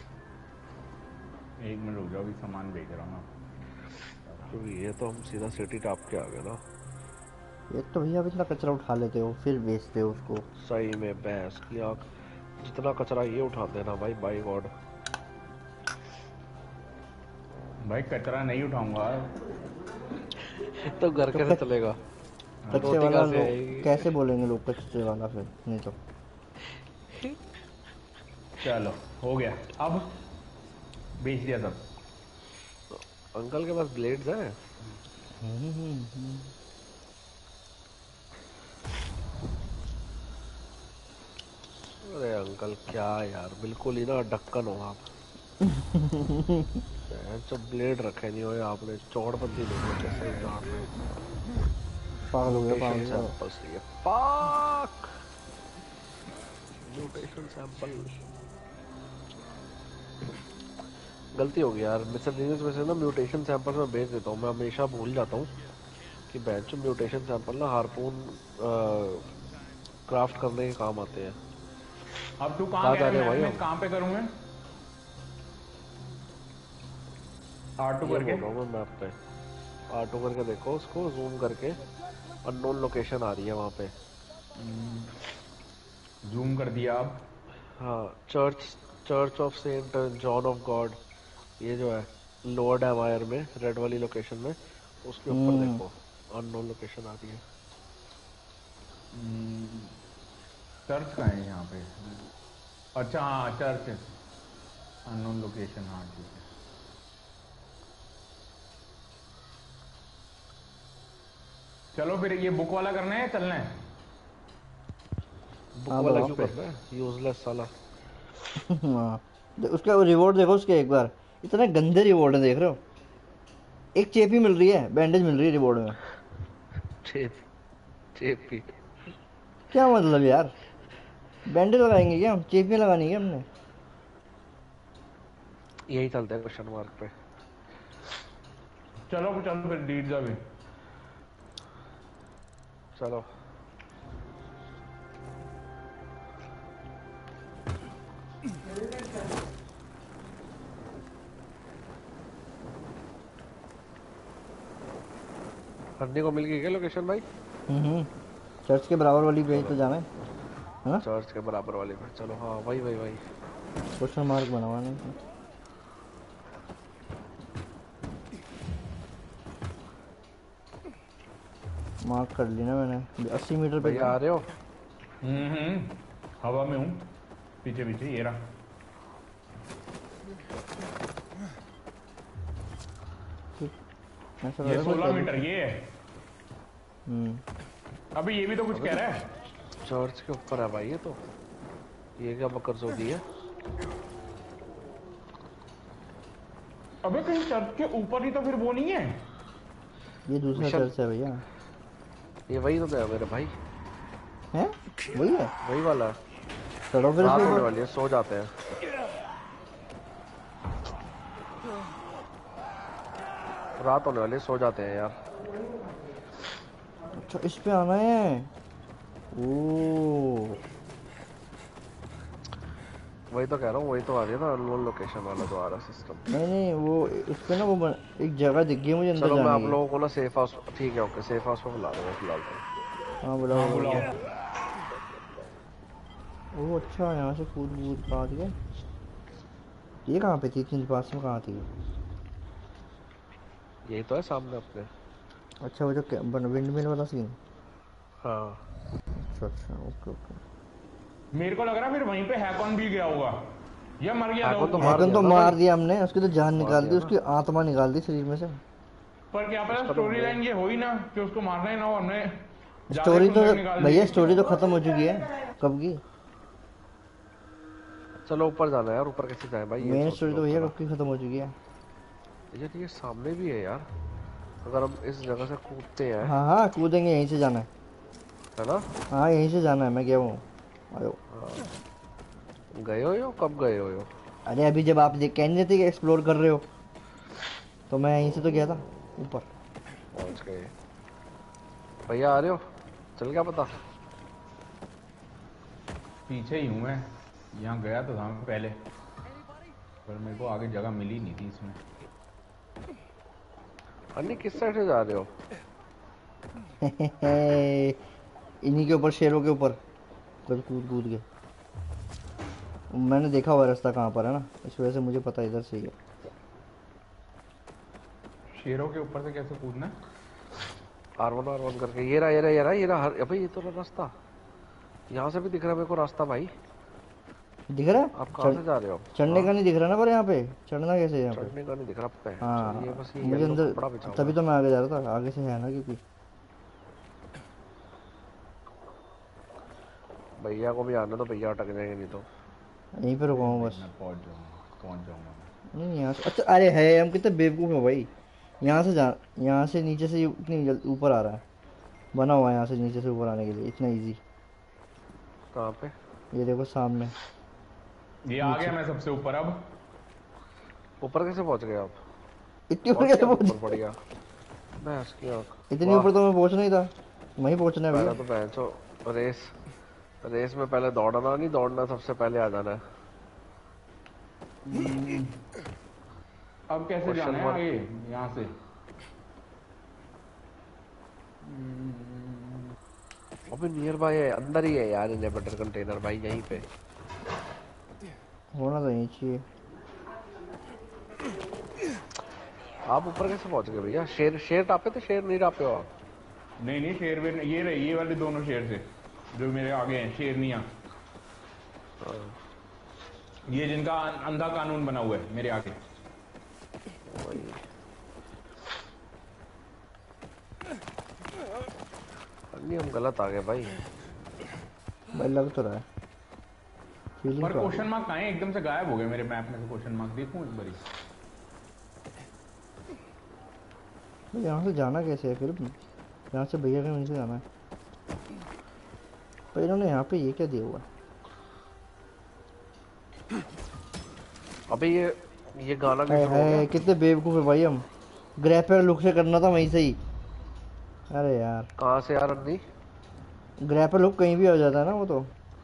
एक मिनट रुक जाओ अभी सामान बेच रहा हूँ ना। तो ये तो हम सीधा सिटी टॉप के आ गए ना। एक तो भैया आप इतना कचरा उठा लेते हो फिर बेचते हो उसको। सही में भैंस की आँख जितना कचरा ये उठाते हैं ना भाई बाई गॉड। भाई कचरा नहीं उठाऊंगा तो घर तो कैसे कच... चलेगा? कचरे वाला लोग कैसे बोलेंगे लोग कचरे वाला फिर नहीं तो। चलो हो गया अब बेच दिया सब। अंकल के पास ब्लेड्स हैं? अरे अंकल क्या यार बिल्कुल ही ना ढक्कन हो आप। जो ब्लेड रखे नहीं हो आपने चौड़पंथी देखो कैसे गाड़ में पागल हो गया पागल सैंपल्स लिए पाक म्यूटेशन सैंपल। गलती हो गई यार मिसलेनियस में से ना म्यूटेशन सैंपल्स में भेज देता हूँ मैं हमेशा भूल जाता हूँ कि बेंच म्यूटेशन सैंपल ना हार्पून क्राफ्ट करने के काम आते हैं। अब तू कहाँ कहाँ गया जा रहे है? हो भाई मैं हम? कहाँ पे करूँ मैं? आर टू ये करके बोल रहा हूँ मैं मैप पे। आटो करके देखो उसको जूम करके, अननोन लोकेशन आ रही है वहाँ पे। जूम कर दिया अब। हाँ, church church of saint John of God, ये जो है लोअर डैमायर में रेड वाली लोकेशन में, उसके ऊपर हम्म देखो अननोन लोकेशन आ रही है। चर्च कहाँ है यहाँ पे? अच्छा हाँ चर्च, अननोन लोकेशन, हाँ ठीक है। चलो फिर ये बुक वाला करना है, चलना है? बुक हाँ वाला बाबा क्यों पे करना है, यूजलेस साला। हाँ दे- उसका रिवॉर्ड देखो उसके एक बार, इतने गंदे रिवॉर्ड है देख रहे हो। एक चेपी मिल रही है, बैंडेज मिल रही है रिवॉर्ड में। चेप चेपी क्या मतलब यार, बैंडेज लगाएंगे क्या हम, चेपियाँ लगानी है हमने। यही चलते हैं क्वेश्चन मार्क पे। चलो चलो फिर डीड्स अभी। चलो हरनी को मिल गई क्या लोकेशन भाई? हम्म चर्च के बराबर वाली पे ही तो जाना है है ना। चर्च के बराबर वाले पे चलो। हाँ वही वही वही। क्वेश्चन मार्क बनवा नहीं, मार्क कर ली ना मैंने, अस्सी मीटर पे भैया था। आ रहे हो? हम्म हम्म हवा में हूँ, पीछे पीछे ये रहा। ऐसा लग ये रहा है कोई सोलह पहले- मीटर ये है। हम्म अभी ये भी तो कुछ कह रहा है। चर्च के ऊपर है भाई ये तो। ये क्या बकर जोदी है? अबे कहीं चर्च के ऊपर ही तो फिर वो नहीं है? ये दूसरा मिशन। चर्च है भैया। ये वही तो है मेरे भाई, हैं वही है, वही वाला है। चलो फिर रात इसके होने ऊपर। वाली है, सो जाते हैं। रात होने वाली है, सो जाते हैं यार। अच्छा इस पे आना है, ओ वही तो कह रहा हूँ, वही तो आ रही है ना अननोन लोकेशन वाला जो आ रहा सिस्टम। नहीं नहीं वो उस पे ना वो बन, एक जगह दिख गई मुझे अंदर चलो मैं जाने आप की। लोगों को ना सेफ हाउस, ठीक है ओके, सेफ हाउस पे बुला दूंगा फिलहाल तो। हाँ बुलाओ हाँ बुलाओ। बुलाओ। ओ अच्छा यहाँ से कूद कूद कहाँ थी ये, कहाँ पे थी इतनी पास में, कहाँ थी। यही तो है सामने अपने। अच्छा वो जो विंड मिल वाला सीन। हाँ अच्छा अच्छा ओके ओके। मेरे को लग रहा है फिर वहीं पे हैकॉन भी गया होगा या मर गया था हैकॉन तो वो। मार हैकन दिया तो ना मार भाई। दिया हमने, उसकी तो जान मार निकाल दी, दिया ना। उसकी आत्मा निकाल दी शरीर में से। पर क्या पता उसका तो स्टोरी वो- लाइन ये हो ही ना कि उसको मारना ही ना हो, हमने ज्यादा स्टोरी तो सुंदर निकाल दी। भैया स्टोरी तो खत्म हो चुकी है कब की। चलो ऊपर जाना है यार, ऊपर कैसे जाए भाई? ये मेन सोच स्टोरी लो तो भैया ऊपर। कब की खत्म हो चुकी है। ये ये सामने भी है यार, अगर हम इस जगह से कूदते हैं, हाँ हाँ कूदेंगे, यहीं से जाना है। है ना? हाँ यहीं से जाना है, मैं गया हूँ। आयो गए हो यो? कब गए हो यो? अरे अभी जब आप देख कह नहीं थे कि एक्सप्लोर कर रहे हो, तो मैं यहीं से तो गया था ऊपर। पहुंच गए। भैया आ रहे हो? चल क्या पता। पीछे ही हूँ मैं, यहाँ गया तो था मैं पहले, पर मेरे को आगे जगह मिली नहीं थी इसमें। अन्नी किस साइड से जा रहे हो? इन्हीं के ऊपर, शेरों के ऊपर कूद कूद कूद के। मैंने देखा हुआ रास्ता कहाँ पर है ना, इस वजह से मुझे पता इधर से ही है। शेरों के ऊपर से कैसे कूदना? आर वन आर वन करके। ये रहा ये रहा ये रहा ये रहा हर- भाई ये तो रहा रास्ता। यहाँ से भी दिख रहा है मेरे को रास्ता भाई। दिख रहा है? आप कहाँ चढ़- से जा रहे हो? चढ़ने का नहीं दिख रहा ना, पर यहाँ पे चढ़ना कैसे है यहाँ पे। चढ़ने का नहीं दिख रहा पे। हाँ चलिए बस ये मुझे येलो अंदर, कपड़ा बिछा हुआ तभी है। तो मैं आगे जा रहा था, आगे से है ना क्योंकि। भैया को भी आना तो भैया अटक जाएंगे नहीं तो। यहीं पे रुका हूँ बस। मैं पहुंच जाऊंगा, पहुंच जाऊंगा मैं। नहीं यहाँ से, अच्छा अरे है, हम कितने बेवकूफ़ हैं भाई। यहाँ से जा, यहाँ से नीचे से इतनी जल्दी ऊपर आ रहा है, बना हुआ है यहाँ से नीचे से ऊपर आने के लिए, इतना इजी। कहाँ पे? ये देखो सामने। ये आ गया मैं सबसे ऊपर। अब ऊपर कैसे पहुंच गए आप? इतनी ऊपर पहुंच कैसे गया पहुंच। ऊपर? बढ़िया। मैं इसकी आँख। इतनी ऊपर तो मैं पहुंचना ही था, वहीं पहुंचना है पहले भैया। तो भैंसो रेस रेस में पहले दौड़ना नहीं, दौड़ना सबसे पहले आ जाना है। अब कैसे Question जाना है mark. आगे यहाँ से? अबे नियर बाय है, अंदर ही है यार इनहिबिटर कंटेनर भाई, यहीं पे होना तो यहीं चाहिए। आप ऊपर कैसे पहुंच गए भैया? शेर शेर टापे थे, शेर नहीं टापे हो आप? नहीं नहीं शेर वे ये रहे, ये वाले दोनों शेर थे जो मेरे आगे हैं, शेरनियाँ। ये जिनका अंधा कानून बना हुआ है मेरे आगे। नहीं हम गलत आ गए भाई। भाई लग तो रहा है। फीलिंग पर तो आ क्वेश्चन मार्क कहाँ है? एकदम से गायब हो गए मेरे मैप में से क्वेश्चन मार्क। देखूं एक बारी। रही। यहाँ से जाना कैसे है फिर? यहाँ से भैया के वहीं से जाना है। पर इन्होंने यहाँ पे ये क्या दिया हुआ है? अबे ये ये गाना है, किस हो गया? है, कितने बेवकूफ है भाई हम। ग्रैपर लुक से करना था वहीं से ही। अरे यार कहाँ से यार अन्नी? ग्रैपर लुक कहीं भी हो जाता है ना वो तो।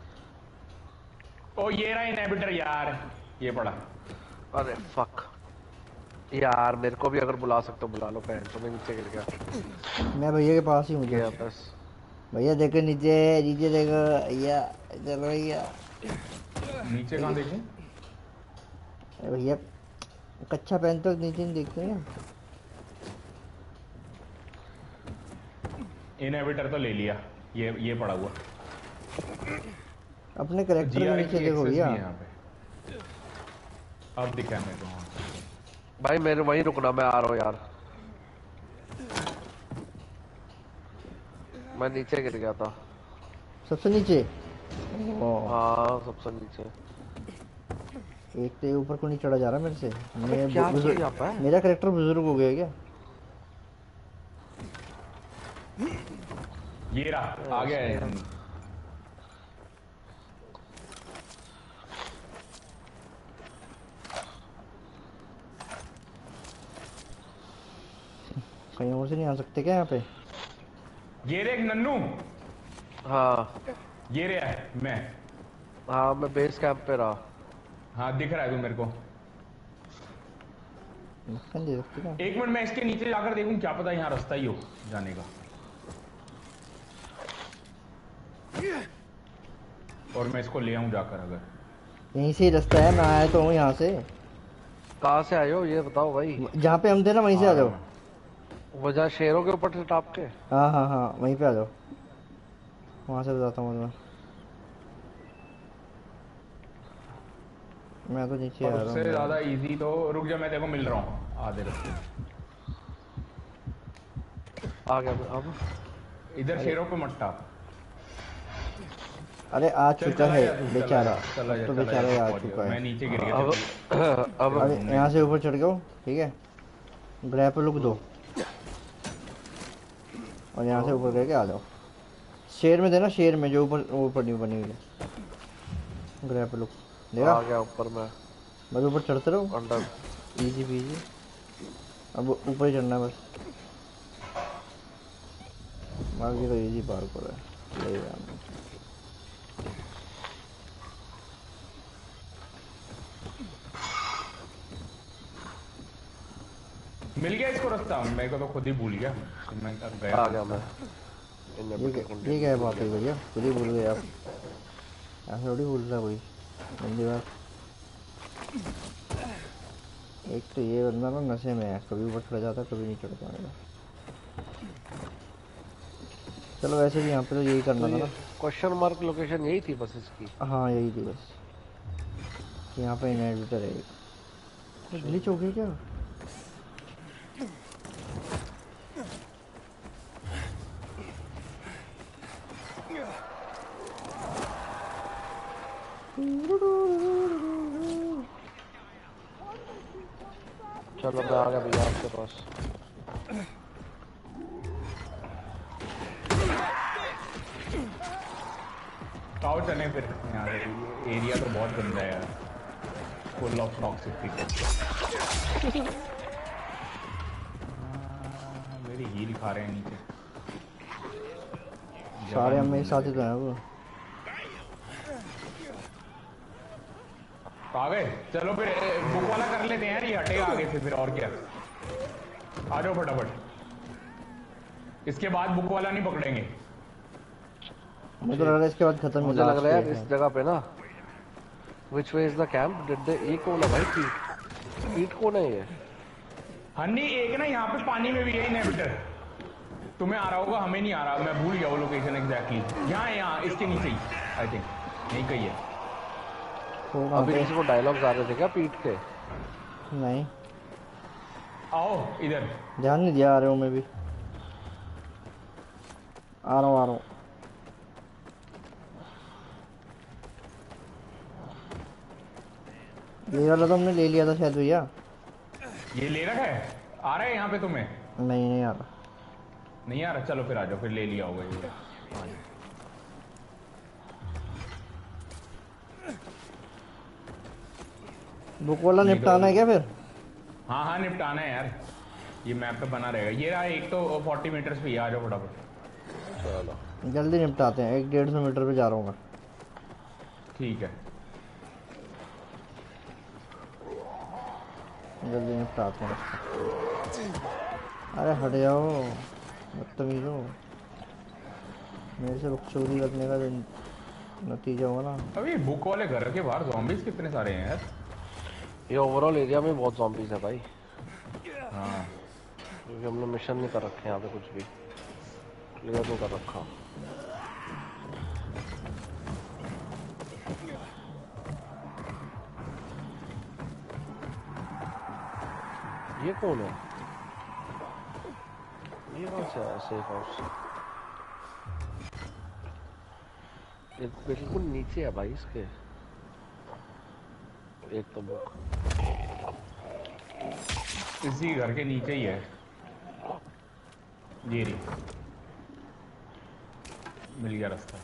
ओ ये रहा इनहिबिटर यार, ये पड़ा। अरे फक यार, मेरे को भी अगर बुला सकते हो बुला लो। पहन तो मैं नीचे गिर गया। मैं भैया के पास ही हूँ। गया बस। भैया देखो नीचे, नीचे देखो भैया, चलो भैया। नीचे कहाँ देखूं? अरे भैया कच्चा पहन तो नीचे नहीं देखते हैं। इनहिबिटर तो ले लिया, ये ये पड़ा हुआ। अपने करेक्टर के नीचे देखो भैया। यहाँ पे अब दिखा मेरे को। भाई मेरे वहीं रुकना, मैं आ रहा हूँ यार। मैं नीचे गिर गया था। सबसे नीचे? ओह, हाँ सबसे नीचे। एक तो ये ऊपर को नहीं चढ़ा जा रहा मेरे से। मैं क्या बुजुर्ग- चीज़ आता है? मेरा करेक्टर बुजुर्ग हो गया क्या? ये रहा, आ गया है। कहीं और से नहीं आ सकते क्या यहाँ पे? ये रे एक नन्नू। हाँ ये रे है मैं। हाँ मैं बेस कैंप पे रहा। हाँ दिख रहा है तू मेरे को। मक्खन दे सकते क्या? एक मिनट मैं इसके नीचे जाकर देखूं, क्या पता यहाँ रास्ता ही हो जाने का। और मैं इसको ले आऊं जाकर। अगर यहीं से ही रास्ता है, मैं आया तो हूँ यहाँ से। कहाँ से आए हो ये बताओ भाई। जहाँ पे हम थे ना वहीं से आ जाओ। वो जहाँ शेरों के ऊपर से टाप के। हाँ हाँ हाँ वहीं पे आ जाओ, वहाँ से बताता हूँ मैं। मैं तो नीचे आ और रहा उससे हूँ। ज्यादा इजी तो रुक जा, मैं देखो मिल रहा हूँ आधे रास्ते। आ गया मैं अब। इधर शेरों पे मट्टा। अरे आ चल चुका चला है जा तू, चला बेचारा। जा, चला जा, तो चला बेचारा जा, आ पहुंच चुका गया। मैं है। नीचे गिर गया। अब अब अब यहाँ से ऊपर चढ़ जाओ, ठीक है? ग्रैप लुक दो और यहाँ से ऊपर करके आ जाओ। शेर में देना, शेर में जो ऊपर ऊपर नहीं बनी हुई है। ग्रैप लुक देखा? आ गया ऊपर मैं। बस ऊपर चढ़ते रहो, अंडर इजी पीजी। अब ऊपर ही चढ़ना है बस। बाकी तो इजी पार कर है। ले जाना। मिल गया इसको रास्ता? मेरे को तो खुद ही भूल गया। मैं अब गया। आ गया मैं। ये क्या- ये क्या बात है भैया, खुद ही भूल गए आप। ऐसे थोड़ी भूलता कोई बंदी बात। एक तो ये बंदा ना नशे में है, कभी ऊपर चढ़ जाता है कभी नहीं चढ़ पाएगा। चलो वैसे भी यहाँ पे तो यही करना था ना। क्वेश्चन मार्क लोकेशन यही थी बस इसकी। हाँ यही थी बस। यहाँ पे इनहिबिटर है एक। ग्लिच हो गई क्या? चलो मैं आ गया भैया आपके पास। आओ चले फिर यहाँ से। एरिया तो बहुत गंदा है यार, फुल ऑफ टॉक्सिक पीपल। से हील खा रहे हैं नीचे। सारे हम एक साथ ही तो हैं वो। आ गए, चलो फिर बुक वाला कर लेते हैं यार, ये हटेगा आगे से फिर और क्या। आ जाओ फटाफट, इसके बाद बुक वाला नहीं पकड़ेंगे। मुझे लग रहा है इसके बाद खत्म। मुझे लग रहा है यार इस जगह पे ना Which way is the camp? Did they? ये कौन है भाई? पीट पीट कौन है ये? हन्नी एक ना यहाँ पे पानी में भी है इनहिबिटर, तुम्हें आ रहा होगा, हमें नहीं आ रहा, मैं भूल गया वो लोकेशन एग्जैक्टली। यहाँ यहाँ इसके नीचे ही आई थिंक, यहीं कहीं है। अभी किसी को डायलॉग्स आ रहे थे क्या पीट के? नहीं, आओ इधर। ध्यान नहीं दिया। आ रहे हो मैं भी आ रहा हूँ आ रहा हूँ। ये वाला तो हमने ले लिया था शायद भैया। ये ले रखा है, आ रहा है यहाँ पे तुम्हें? नहीं नहीं आ रहा। नहीं आ रहा, चलो फिर आ जाओ, फिर ले लिया होगा ये। बुक वाला निपटाना है क्या फिर? हाँ हाँ निपटाना है यार, ये मैप पे बना रहेगा। ये रहा एक तो फोर्टी मीटर्स पे, आ जाओ फटाफट। चलो जल्दी निपटाते हैं, एक डेढ़ सौ मीटर पे जा रहा हूँ मैं। ठीक है जल्दी निपटाते हैं इसको। अरे हट जाओ बदतमीजो, मेरे से बकचोदी करने का नतीजा होगा ना। अभी बुक वाले घर के बाहर ज़ॉम्बीज कितने सारे हैं यार। ये ओवरऑल एरिया में बहुत ज़ॉम्बीज है भाई। हाँ क्योंकि हमने मिशन नहीं कर रखे यहाँ पे, कुछ भी क्लियर नहीं कर रखा। ये कौन है? ये कौन सा है सेफ हाउस? ये बिल्कुल नीचे है भाई इसके। एक तो बुक इसी घर के नीचे ही है ये रही, मिल गया रास्ता।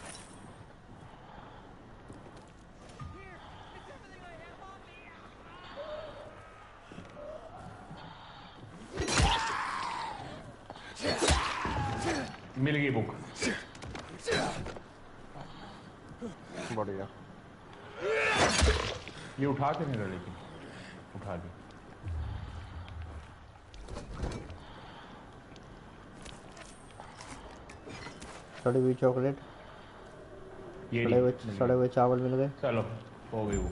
मिल गई बुक, बढ़िया। ये उठा के नहीं रहा, लेकिन उठा दी। सड़ी हुई चॉकलेट, ये सड़े हुए सड़े हुए चावल मिल गए। चलो हो गई वो।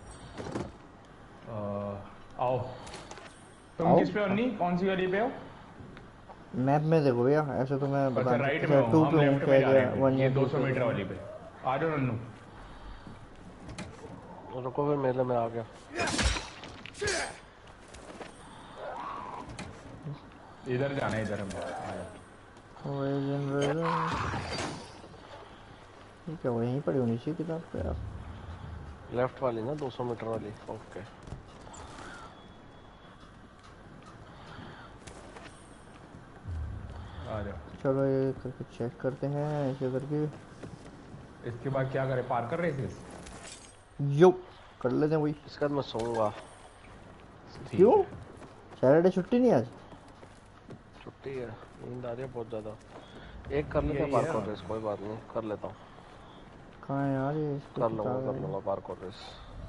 आओ तुम आओ? किस पे हो? नहीं कौन सी गाड़ी पे हो? मैप में देखो भैया, ऐसे तो मैं अच्छा बता राइट सकता में हूँ। हो, टू हम पे हूँ लेफ्ट में जा रहे शायद, हैं, वन ये या दो टू सौ मीटर वाली पे। आ जाओ नन्नू। रुको फिर मेले में आ गया। इधर जाना है, इधर हम ठीक है, वो यहीं पड़ी होनी चाहिए किताब पे यार। लेफ्ट वाली ना, दो सौ मीटर वाली। ओके आ जाओ। चलो ये करके चेक करते हैं ऐसे करके। इसके बाद क्या करें, पार कर रेसेस? यो कर लेते हैं वही। इसके बाद मैं सोऊंगा। क्यों? सैटरडे छुट्टी नहीं आज? छुट्टी है, नींद आ रही है बहुत ज्यादा। एक कर लेते हैं पार्कोर रेस, कोई बात नहीं, कर लेता हूँ। कहाँ है यार ये? कर लूँगा कर लूँगा पार्कोर रेस।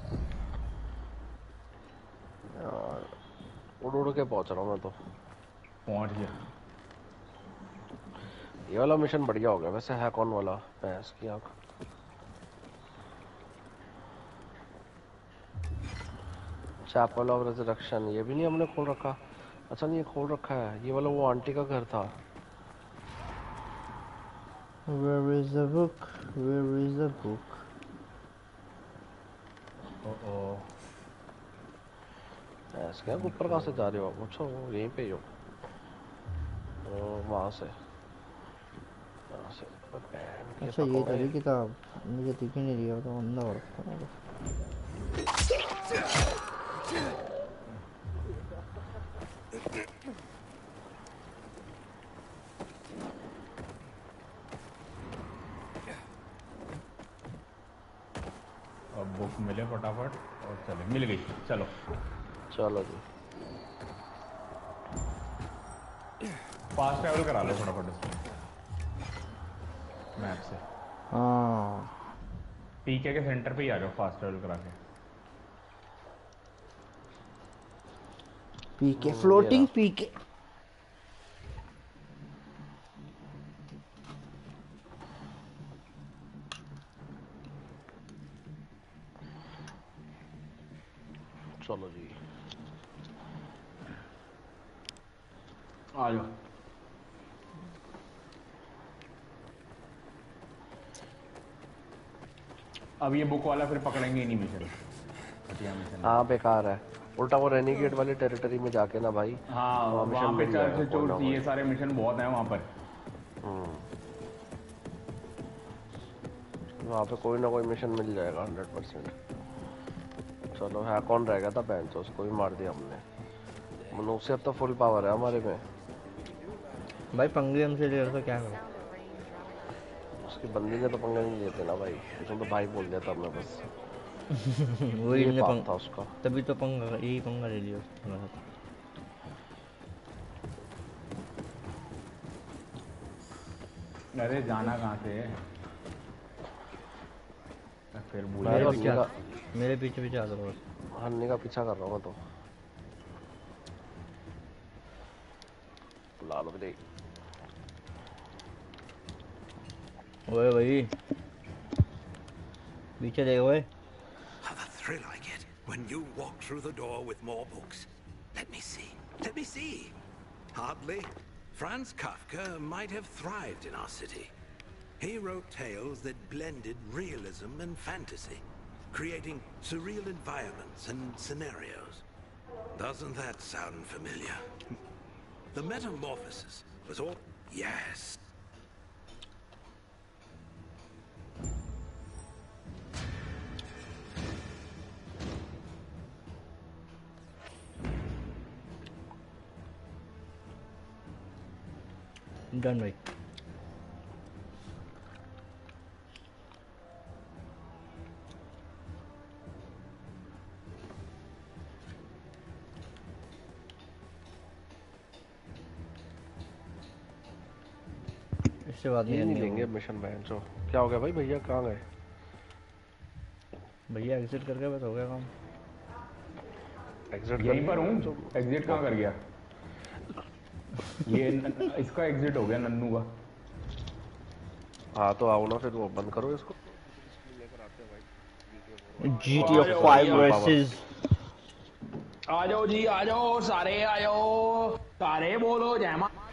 यार उड़ उड़ के पहुँच रहा हूँ मैं तो। पहुँच गया। ये वाला मिशन बढ़िया हो गया वैसे, है कौन वाला? भैंस की आँख। चैपल ऑफ रिजरेक्शन, ये भी नहीं हमने खोल रखा। अच्छा नहीं, ये खोल रखा है। ये वाला वो आंटी का घर था। Where is the book? Where is the book? ओ ओ ऐसे ऊपर कहाँ से जा रहे हो? अच्छा वो यहीं पे ही हो। वहाँ से वहाँ से अच्छा ये तभी किताब मुझे दिख ही नहीं रही है, तो अंधा हो रखा है। अब बुक मिले फटाफट और चले। मिल गई, चलो चलो जी। फास्ट ट्रैवल करा लो फटाफट इसमें मैप से। हाँ पीके के सेंटर पे ही आ जाओ फास्ट ट्रैवल करा के। PK floating PK. चलो जी आ जाओ। अब ये बुक वाला फिर पकड़ेंगे ही नहीं मिशन। घटिया मिशन। हाँ बेकार है, उल्टा वो रेनिगेट वाली टेरिटरी में जाके ना भाई। हाँ वहाँ पे चर्च चोर ये सारे मिशन बहुत हैं वहाँ पर। वहाँ पे कोई ना कोई मिशन मिल जाएगा हंड्रेड परसेंट। चलो है कौन रह गया था बहन तो उसको भी मार दिया हमने। मनुष्यत तो फुल पावर है हमारे में। भाई पंगे हमसे ले रहा था क्या करूं। उसकी बंदी ने तो पंगे नहीं लेते ना भाई, उसने तो भाई बोल दिया था हमने बस। वही ये ने पाप पंग था उसका। तभी तो पंगा यही पंगा ले लिया उसने। अरे जाना कहाँ से है? फिर भूल मेरे गया। पीछे आ- मेरे पीछे पीछे आ रहा बस। हन्नी का पीछा कर रहा हूँ मैं तो। बुला लो भाई। ओए भाई पीछे देखो ओए। How the thrill I get when you walk through the door with more books. Let me see. Let me see. Hardly. Franz Kafka might have thrived in our city. He wrote tales that blended realism and fantasy, creating surreal environments and scenarios. Doesn't that sound familiar? The Metamorphosis was all... Yes. Done भाई। इससे बाद ये में नहीं नहीं लेंगे होगा। Mission बहन चो। क्या हो गया भाई, भैया कहाँ गए? भैया एग्जिट करके बस हो गया काम। एग्जिट यहीं पर हूँ। एग्जिट कहाँ कर गया? ये न, इसका एग्जिट हो गया नन्नू का। हाँ तो आओ ना फिर, वो बंद करो इसको। G T A five versus. आ जाओ जी आ जाओ सारे आ जाओ सारे बोलो जय मां।